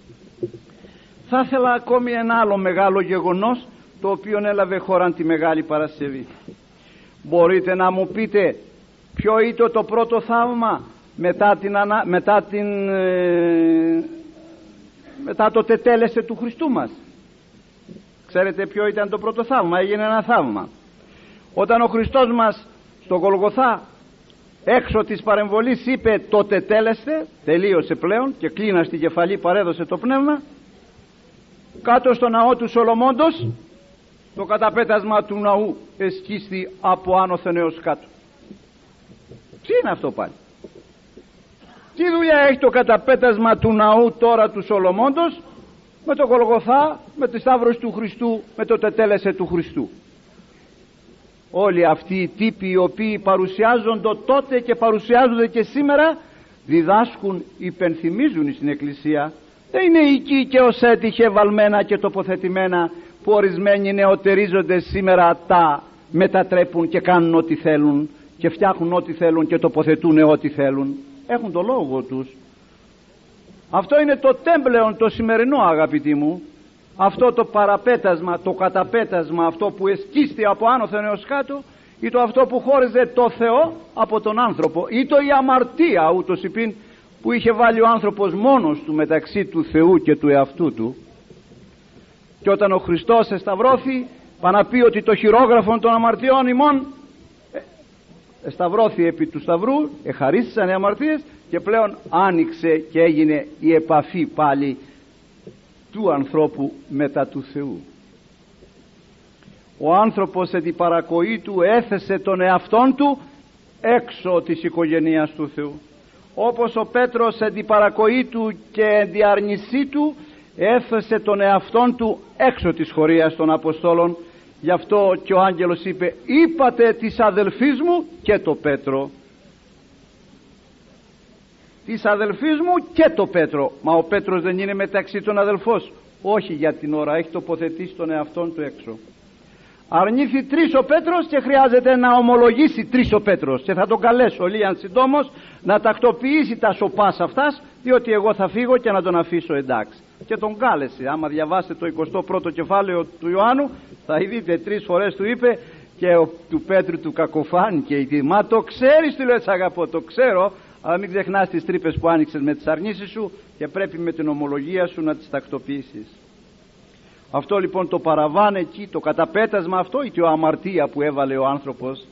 Θα ήθελα ακόμη ένα άλλο μεγάλο γεγονός, το οποίο έλαβε χώρα τη Μεγάλη Παρασκευή. Μπορείτε να μου πείτε ποιο ήταν το πρώτο θαύμα μετά την, ανα... μετά την ε... μετά το τετέλεσε του Χριστού μας. Ξέρετε ποιο ήταν το πρώτο θαύμα? Έγινε ένα θαύμα όταν ο Χριστός μας στο Γολγοθά έξω της παρεμβολής είπε το τετέλεστε, τελείωσε πλέον, και κλίνα στη κεφαλή παρέδωσε το πνεύμα. Κάτω στο ναό του Σολομώντος το καταπέτασμα του ναού εσκίστη από άνωθεν έως κάτω. Τι είναι αυτό πάλι? Τι δουλειά έχει το καταπέτασμα του ναού τώρα του Σολομώντος με το Γολγοθά, με τη σταύρωση του Χριστού, με το τετέλεσε του Χριστού? Όλοι αυτοί οι τύποι οι οποίοι παρουσιάζονται τότε και παρουσιάζονται και σήμερα διδάσκουν, υπενθυμίζουν στην Εκκλησία. Δεν είναι εκεί και ως έτυχε βαλμένα και τοποθετημένα που ορισμένοι νεοτερίζονται σήμερα τα μετατρέπουν και κάνουν ό,τι θέλουν και φτιάχνουν ό,τι θέλουν και τοποθετούν ό,τι θέλουν. Έχουν το λόγο τους. Αυτό είναι το τέμπλεον το σημερινό, αγαπητοί μου. Αυτό το παραπέτασμα, το καταπέτασμα, αυτό που εσκίστη από άνωθεν έως κάτω, ή το αυτό που χώριζε το Θεό από τον άνθρωπο, ή το η αμαρτία ούτως υπήν που είχε βάλει ο άνθρωπος μόνος του μεταξύ του Θεού και του εαυτού του. Και όταν ο Χριστός εσταυρώθη, πάνε να πει ότι το χειρόγραφο των αμαρτιών ημών εσταυρώθη επί του σταυρού, εχαρίστησαν οι αμαρτίες και πλέον άνοιξε και έγινε η επαφή πάλι του ανθρώπου μετά του Θεού. Ο άνθρωπος σε την παρακοή του έθεσε τον εαυτόν του έξω της οικογένειας του Θεού, όπως ο Πέτρος σε την παρακοή του και διαρνησή του έθεσε τον εαυτόν του έξω της χωρίας των Αποστόλων. Γι' αυτό και ο άγγελος είπε είπατε της αδελφής μου και το Πέτρο, της αδελφής μου και το Πέτρο. Μα ο Πέτρος δεν είναι μεταξύ των αδελφός? Όχι για την ώρα, έχει τοποθετήσει τον εαυτόν του έξω. Αρνήθη τρεις ο Πέτρος και χρειάζεται να ομολογήσει τρεις ο Πέτρος, και θα τον καλέσω λίγαν συντόμως να τακτοποιήσει τα σοπάς αυτάς, διότι εγώ θα φύγω και να τον αφήσω, εντάξει. Και τον κάλεσε. Άμα διαβάσετε το εικοστό πρώτο κεφάλαιο του Ιωάννου θα δείτε τρεις φορές του είπε και ο, του Πέτρου του κακοφάνηκε. Μα το ξέρεις, του λέει, αγαπώ, το ξέρω, αλλά μην ξεχνάς τις τρύπες που άνοιξες με τις αρνήσεις σου και πρέπει με την ομολογία σου να τις τακτοποιήσεις. Αυτό λοιπόν το παραβάν εκεί, το καταπέτασμα αυτό, ή το αμαρτία που έβαλε ο άνθρωπος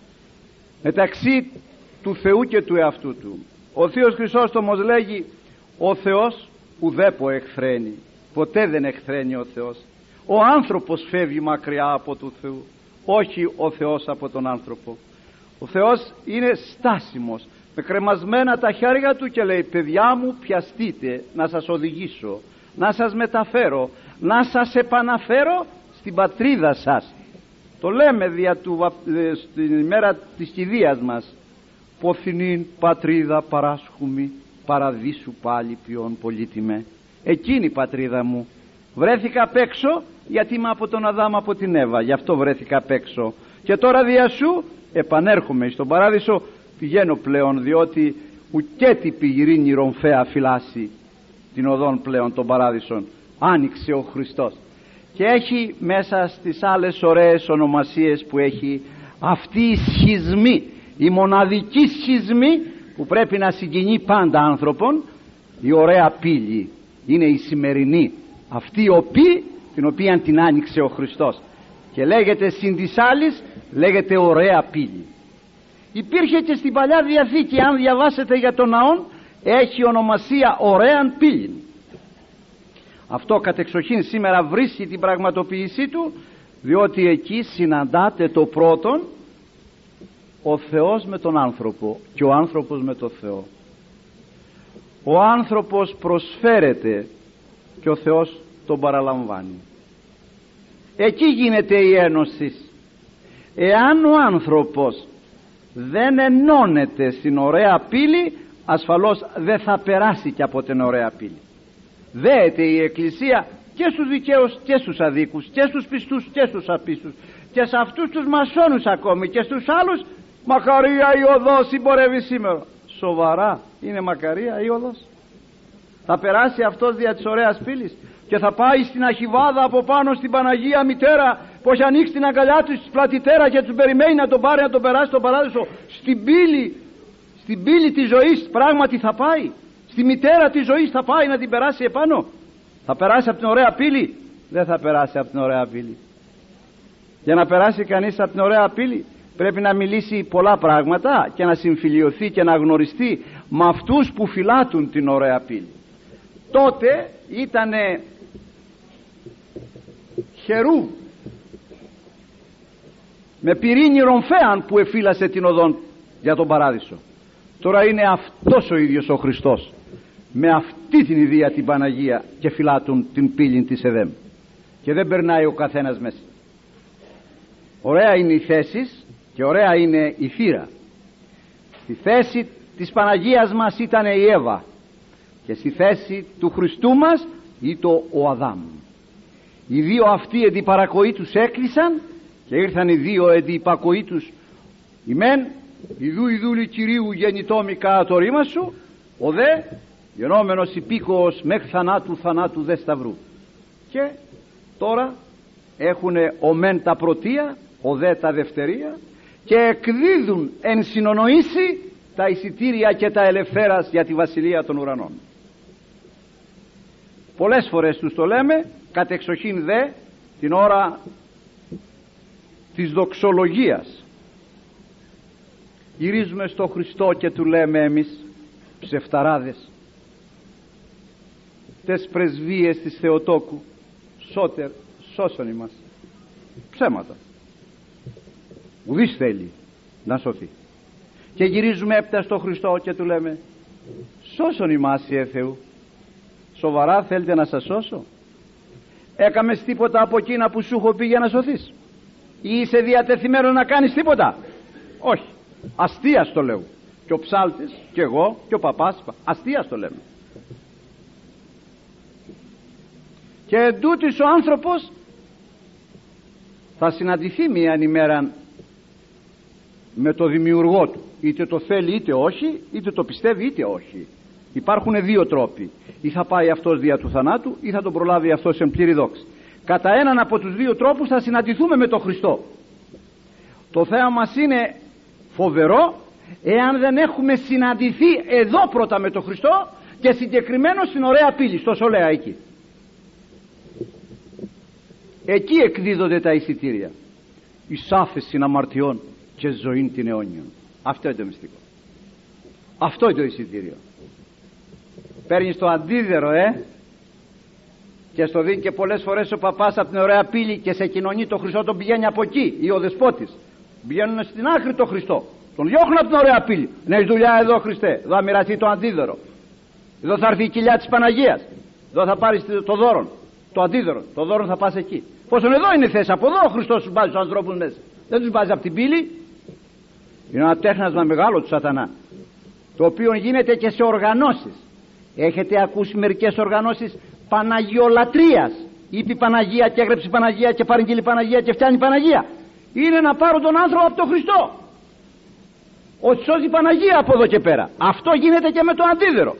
μεταξύ του Θεού και του εαυτού του. Ο Θείος Χρυσόστομος λέγει ο Θεός ουδέπο εχθραίνει, ποτέ δεν εχθραίνει ο Θεός. Ο άνθρωπος φεύγει μακριά από του Θεού, όχι ο Θεός από τον άνθρωπο. Ο Θεός είναι στάσιμος με κρεμασμένα τα χέρια του και λέει παιδιά μου πιαστείτε να σας οδηγήσω, να σας μεταφέρω, να σας επαναφέρω στην πατρίδα σας. Το λέμε δια του, ε, στην ημέρα της κηδείας μας, ποθηνήν πατρίδα παράσχουμη, παραδείσου πάλι ποιον πολύτιμε. Εκείνη η πατρίδα μου. Βρέθηκα απ' έξω γιατί είμαι από τον Αδάμ, από την Εύα, γι' αυτό βρέθηκα απ' έξω. Και τώρα δια σου επανέρχομαι στον παράδεισο, πηγαίνω πλέον, διότι ουκέτη πηγηρήνη ρομφαία φυλάσσει την οδόν πλέον των παράδεισων. Άνοιξε ο Χριστός και έχει μέσα στις άλλες ωραίες ονομασίες που έχει αυτή η σχισμή, η μοναδική σχισμή που πρέπει να συγκινεί πάντα άνθρωπον, η ωραία πύλη είναι η σημερινή, αυτή η οποία, την οποία την άνοιξε ο Χριστός και λέγεται συν της άλλης, λέγεται ωραία πύλη. Υπήρχε και στην Παλιά Διαθήκη, αν διαβάσετε για τον ναόν, έχει ονομασία ωραίαν πύλη. Αυτό κατεξοχήν σήμερα βρίσκει την πραγματοποίησή του, διότι εκεί συναντάται το πρώτον ο Θεός με τον άνθρωπο και ο άνθρωπος με τον Θεό. Ο άνθρωπος προσφέρεται και ο Θεός τον παραλαμβάνει. Εκεί γίνεται η ένωση. Εάν ο άνθρωπος δεν ενώνεται στην ωραία πύλη, ασφαλώς δεν θα περάσει και από την ωραία πύλη. Δέεται η Εκκλησία και στους δικαίους και στους αδίκους, και στους πιστούς και στους απίστους, και σε αυτούς τους μασόνους ακόμη και στους άλλους. Μακαρία η οδός συμπορεύει σήμερα. Σοβαρά είναι μακαρία η οδός? Θα περάσει αυτός δια της ωραίας πύλης και θα πάει στην Αχιβάδα από πάνω στην Παναγία Μητέρα που έχει ανοίξει την αγκαλιά του στην πλατητέρα και τους περιμένει να τον πάρει, να τον περάσει στον παράδεισο? Στην πύλη, στην πύλη της ζωής πράγματι θα πάει? Στη μητέρα της ζωής θα πάει να την περάσει επάνω? Θα περάσει από την ωραία πύλη? Δεν θα περάσει από την ωραία πύλη. Για να περάσει κανείς από την ωραία πύλη πρέπει να μιλήσει πολλά πράγματα και να συμφιλιωθεί και να γνωριστεί με αυτούς που φυλάτουν την ωραία πύλη. Τότε ήτανε Χερού με πυρήνη ρομφέαν που εφύλασε την οδόν για τον παράδεισο. Τώρα είναι αυτός ο ίδιος ο Χριστός με αυτή την ιδέα την Παναγία και φυλάτουν την πύλη της Εδέμ και δεν περνάει ο καθένας μέσα. Ωραία είναι οι θέσεις και ωραία είναι η θύρα. Στη θέση της Παναγίας μας ήταν η Εύα και στη θέση του Χριστού μας ήταν ο Αδάμ. Οι δύο αυτοί εν την παρακοή τους έκλεισαν και ήρθαν οι δύο εν την υπακοή τους. Η μεν ιδού ιδούλη Κυρίου γεννητόμη κατά το ρήμα σου, ο δε γενόμενος υπήκοος μέχρι θανάτου θανάτου δε σταυρού. Και τώρα έχουν ο μεν τα πρωτεία, ο δε τα δευτερία και εκδίδουν εν συνονοήσει τα εισιτήρια και τα ελευθέρας για τη βασιλεία των ουρανών. Πολλές φορές τους το λέμε, κατεξοχήν δε την ώρα της δοξολογίας γυρίζουμε στο Χριστό και του λέμε εμείς ψευταράδες, τες πρεσβείες της Θεοτόκου, σώτερ σώσον ημάς. Ψέματα. Ουδής θέλει να σωθεί. Και γυρίζουμε έπειτα στο Χριστό και του λέμε σώσον ημάς Ιε Θεού. Σοβαρά θέλετε να σας σώσω? Έκαμες τίποτα από εκείνα που σου έχω πει για να σωθείς? Ή είσαι διατεθειμένο να κάνεις τίποτα? Όχι. Αστείας το λέω. Και ο ψάλτης και εγώ και ο παπάς αστείας το λέμε. Και εντούτοις ο άνθρωπος θα συναντηθεί μια ημέρα με το δημιουργό του, είτε το θέλει είτε όχι, είτε το πιστεύει είτε όχι. Υπάρχουν δύο τρόποι, ή θα πάει αυτός δια του θανάτου ή θα τον προλάβει αυτός εν πλήρη δόξη. Κατά έναν από τους δύο τρόπους θα συναντηθούμε με τον Χριστό. Το θέμα μας είναι φοβερό εάν δεν έχουμε συναντηθεί εδώ πρώτα με τον Χριστό και συγκεκριμένο στην ωραία πύλη, στο Σολέα εκεί. Εκεί εκδίδονται τα εισιτήρια, εις άφεσιν αμαρτιών και ζωήν την αιώνιον. Αυτό είναι το μυστικό. Αυτό είναι το εισιτήριο. Παίρνεις το αντίδερο ε και στο δίνει και πολλές φορές ο παπάς από την ωραία πύλη και σε κοινωνεί το Χριστό, τον πηγαίνει από εκεί ή ο δεσπότης. Πηγαίνουν στην άκρη το Χριστό, τον διώχνουν από την ωραία πύλη. Να έχει δουλειά εδώ Χριστέ, εδώ θα μοιραστεί το αντίδερο, εδώ θα έρθει η κοιλιά της Παναγίας, εδώ θα πάρεις το δώρο, το αντίδωρο, το δώρο θα πας εκεί. Πόσον εδώ είναι η θέση, από εδώ ο Χριστός σου βάζει τους ανθρώπους μέσα, δεν τους βάζει από την πύλη. Είναι ένα τέχνασμα μεγάλο του σατανά, το οποίο γίνεται και σε οργανώσεις. Έχετε ακούσει μερικές οργανώσεις Παναγιολατρίας? Είπε Παναγία και έγραψε Παναγία και παρήγγειλε Παναγία και φτιάνει Παναγία. Είναι να πάρουν τον άνθρωπο από τον Χριστό, ότι σώζει Παναγία από εδώ και πέρα. Αυτό γίνεται και με το αντίδωρο.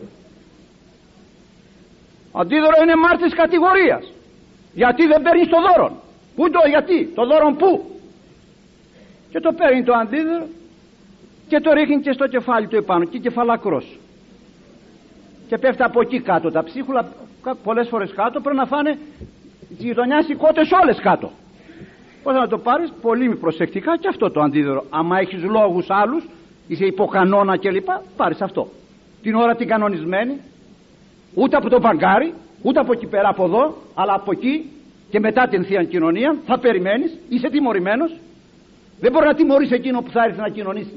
Αντίδωρο είναι μάρτης κατηγορίας. Γιατί δεν παίρνεις το δώρο? Πού το γιατί, το δώρο πού? Και το παίρνει το αντίδωρο και το ρίχνει και στο κεφάλι του επάνω και κεφαλακρός. Και πέφτει από εκεί κάτω τα ψίχουλα, πολλές φορές κάτω, πρέπει να φάνε τις γειτονιάς οι κότες όλες κάτω. Πώς να το πάρεις? Πολύ προσεκτικά και αυτό το αντίδωρο. Άμα έχεις λόγους άλλους, είσαι υποκανόνα κλπ, πάρεις αυτό. Την ώρα την κανονισμένη, ούτε από το μπαγκάρι, ούτε από εκεί πέρα από εδώ, αλλά από εκεί και μετά την Θεία Κοινωνία θα περιμένεις, είσαι τιμωρημένος. Δεν μπορεί να τιμωρείς εκείνο που θα έρθει να κοινωνήσει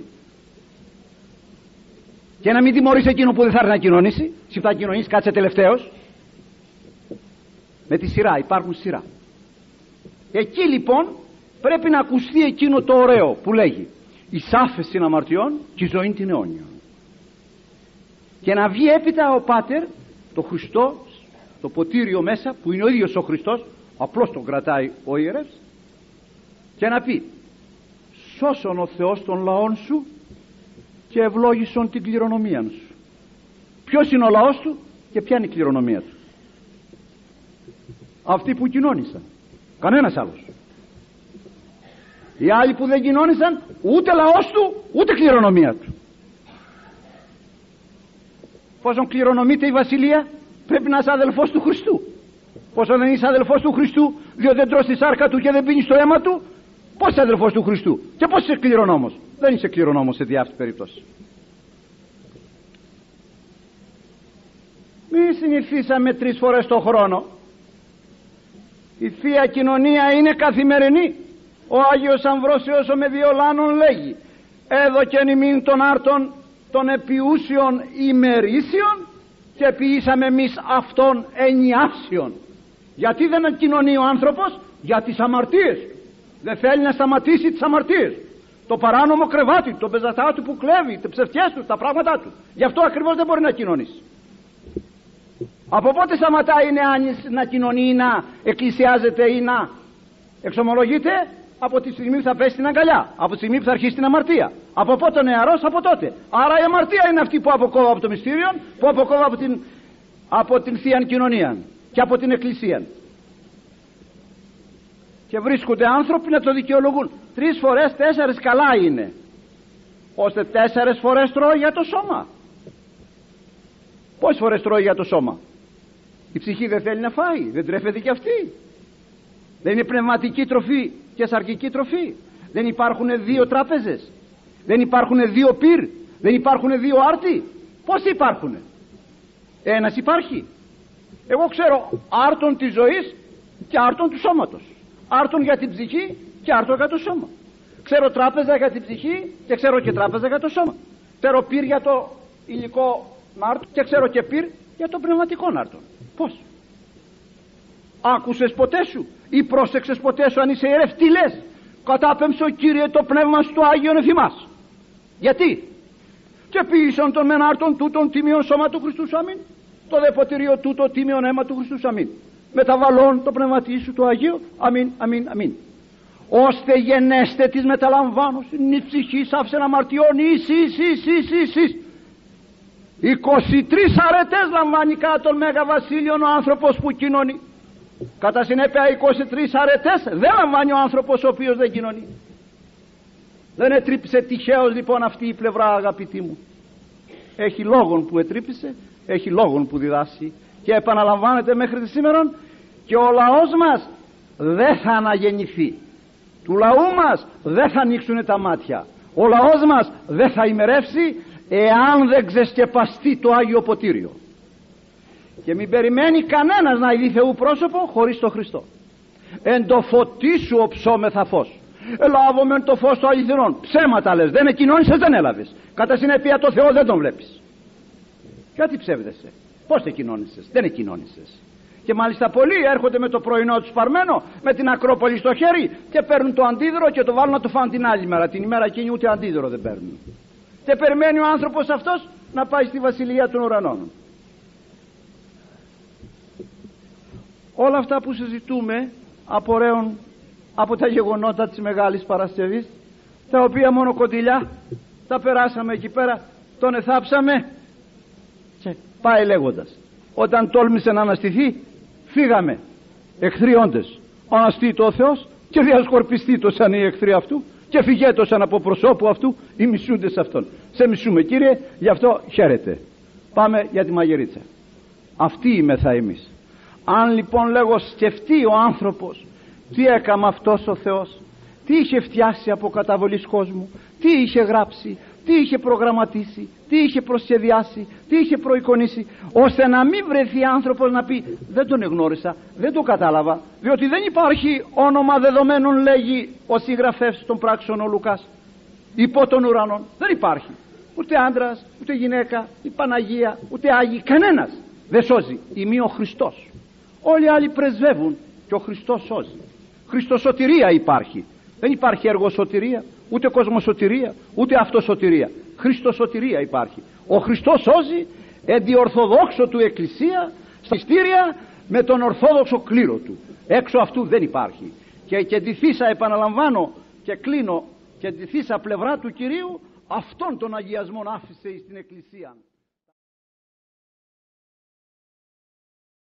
και να μην τιμωρείς εκείνο που δεν θα έρθει να κοινωνήσει. Si θα κοινωνήσει, κάτσε τελευταίος. Με τη σειρά, υπάρχουν σειρά. Εκεί λοιπόν πρέπει να ακουστεί εκείνο το ωραίο που λέγει εις άφεσιν αμαρτιών και η ζωή την αιώνια. Και να βγει έπειτα ο Πάτερ, το Χριστό, το ποτήριο μέσα που είναι ο ίδιος ο Χριστός, απλώς τον κρατάει ο ιερεύς, και να πει σώσον ο Θεός των λαών σου και ευλόγησον την κληρονομία σου. Ποιος είναι ο λαός του και ποια είναι η κληρονομία του? Αυτοί που κοινώνησαν, κανένας άλλος. Οι άλλοι που δεν κοινώνησαν, ούτε λαός του ούτε κληρονομία του. Πόσον κληρονομείται η βασιλεία? Πρέπει να είσαι αδελφός του Χριστού. Όσο δεν είσαι αδελφός του Χριστού, διότι δεν τρως τη σάρκα του και δεν πίνεις το αίμα του, πώς είσαι αδελφός του Χριστού και πώς είσαι κληρονόμος? Δεν είσαι κληρονόμος σε διάφορες περιπτώσεις. Μη συνηθίσαμε τρεις φορές το χρόνο. Η Θεία Κοινωνία είναι καθημερινή. Ο Άγιος Αμβρόσιος ο Μεδιολάνων λέγει: έδωκεν ημίν των άρτων των επιούσιων ημερήσιων και ποιήσαμε εμείς αυτών ενιάσιων. Γιατί δεν κοινωνεί ο άνθρωπος? Για τις αμαρτίες. Δεν θέλει να σταματήσει τις αμαρτίες. Το παράνομο κρεβάτι, το πεζατά του που κλέβει, τις ψευτιές του, τα πράγματά του. Γι' αυτό ακριβώς δεν μπορεί να κοινωνήσει. Από πότε σταματάει νεάνης να κοινωνεί ή να εκκλησιάζεται ή να εξομολογείται? Από τη στιγμή που θα πέσει στην αγκαλιά, από τη στιγμή που θα αρχίσει την αμαρτία. Από πότε ο νεαρός? Από τότε. Άρα η αμαρτία είναι αυτή που αποκόβει από το μυστήριο, που αποκόβει από την, από την Θεία Κοινωνία και από την Εκκλησία. Και βρίσκονται άνθρωποι να το δικαιολογούν. Τρεις φορές, τέσσερις καλά είναι, ώστε τέσσερις φορές τρώει για το σώμα. Πόσες φορές τρώει για το σώμα? Η ψυχή δεν θέλει να φάει, δεν τρέφεται κι αυτή. Δεν είναι πνευματική τροφή και σαρκική τροφή. Δεν υπάρχουν δύο τράπεζες, δεν υπάρχουν δύο πυρ, δεν υπάρχουν δύο άρτοι. Πώς υπάρχουν? Ένας υπάρχει. Εγώ ξέρω άρτον της ζωής και άρτον του σώματος. Άρτον για την ψυχή και άρτον για το σώμα. Ξέρω τράπεζα για την ψυχή και ξέρω και τράπεζα για το σώμα. Ξέρω πυρ για το υλικό άρτον και ξέρω και πυρ για το πνευματικό άρτον. Πώς? Άκουσες ποτέ σου ή πρόσεξες ποτέ σου αν είσαι ιερεύς τι λες? Κατάπεμψε, Κύριε, το πνεύμα στο Άγιον εφημάς. Γιατί? Και ποιήσαν τον μεν άρτον τούτον τιμίον σώμα του Χριστού σου, αμήν. Το δε ποτηρίο τούτο τίμιον αίμα του Χριστού σου, αμήν. Μεταβαλών το πνευματί σου το Αγίο, αμήν, αμήν, αμήν. Ώστε γενέστε της μεταλαμβάνωσης νης ψυχής άφησεν αμαρτιών εις εις εις εις εις εις. είκοσι τρεις αρετές λαμβάνει κατά τον Μέγα Βασίλειον ο άνθρωπος που κοινωνεί. Κατά συνέπεια είκοσι τρεις αρετές δεν λαμβάνει ο άνθρωπος ο οποίος δεν κοινωνεί. Δεν ετρύπησε τυχαίως λοιπόν αυτή η πλευρά, αγαπητοί μου. Έχει λόγον που ετρύπησε, έχει λόγον που διδάσκει και επαναλαμβάνεται μέχρι τη σήμερα. Και ο λαός μας δεν θα αναγεννηθεί. Του λαού μας δεν θα ανοίξουν τα μάτια. Ο λαός μας δεν θα ημερεύσει εάν δεν ξεσκεπαστεί το Άγιο Ποτήριο. Και μην περιμένει κανένας να ειδεί Θεού πρόσωπο χωρίς το Χριστό. Εν το φωτί σου οψόμεθα φως. Ελάβομεν το φως του αληθινών. Ψέματα λες, δεν εκοινώνησες, δεν έλαβες. Κατά συνέπεια το Θεό δεν τον βλέπεις. Γιατί ψεύδεσαι? Πώς εκοινώνησες? Δεν εκοινώνησες. Και μάλιστα πολλοί έρχονται με το πρωινό του σπαρμένο, με την Ακρόπολη στο χέρι και παίρνουν το αντίδωρο και το βάλουν να το φάνε την άλλη μέρα. Την ημέρα εκείνη ούτε αντίδωρο δεν παίρνουν. Και περιμένει ο άνθρωπος αυτός να πάει στη Βασιλεία των Ουρανών. Όλα αυτά που συζητούμε απορρέουν από τα γεγονότα της Μεγάλης Παρασκευής, τα οποία μόνο κοντιλιά τα περάσαμε εκεί πέρα, τον εθάψαμε και πάει λέγοντας. Όταν τόλμησε να αναστηθεί, φύγαμε εχθριόντες. Αναστήτω ο Θεός και διασκορπιστήτωσαν οι εχθροί αυτού και φυγέτωσαν από προσώπου αυτού οι μισούντες αυτών. Σε μισούμε, Κύριε, γι' αυτό χαίρετε. Πάμε για τη μαγειρίτσα. Αυτή είμεθα εμείς. Αν λοιπόν λέγω σκεφτεί ο άνθρωπος τι έκαμε αυτός ο Θεός, τι είχε φτιάσει από καταβολής κόσμου, τι είχε γράψει, τι είχε προγραμματίσει, τι είχε προσχεδιάσει, τι είχε προεικονίσει, ώστε να μην βρεθεί άνθρωπος να πει δεν τον εγνώρισα, δεν τον κατάλαβα, διότι δεν υπάρχει όνομα δεδομένων, λέγει ο συγγραφέας των πράξεων ο Λουκάς, υπό των ουρανών. Δεν υπάρχει ούτε άντρας, ούτε γυναίκα, η Παναγία, ούτε Άγιοι, κανένας δεν σώζει, ημί ο Χριστός. Όλοι οι άλλοι πρεσβεύουν και ο Χριστός σώζει. Χριστοσωτηρία υπάρχει. Δεν υπάρχει εργοσωτηρία, ούτε κοσμοσωτηρία, ούτε αυτοσωτηρία. Χριστοσωτηρία υπάρχει. Ο Χριστός σώζει εν τη ορθοδόξο του εκκλησία στα μυστήρια με τον ορθόδοξο κλήρο του. Έξω αυτού δεν υπάρχει. Και, και τη θύσα, επαναλαμβάνω και κλείνω, και τη θύσα πλευρά του Κυρίου αυτόν τον αγιασμόν άφησε στην εκκλησία.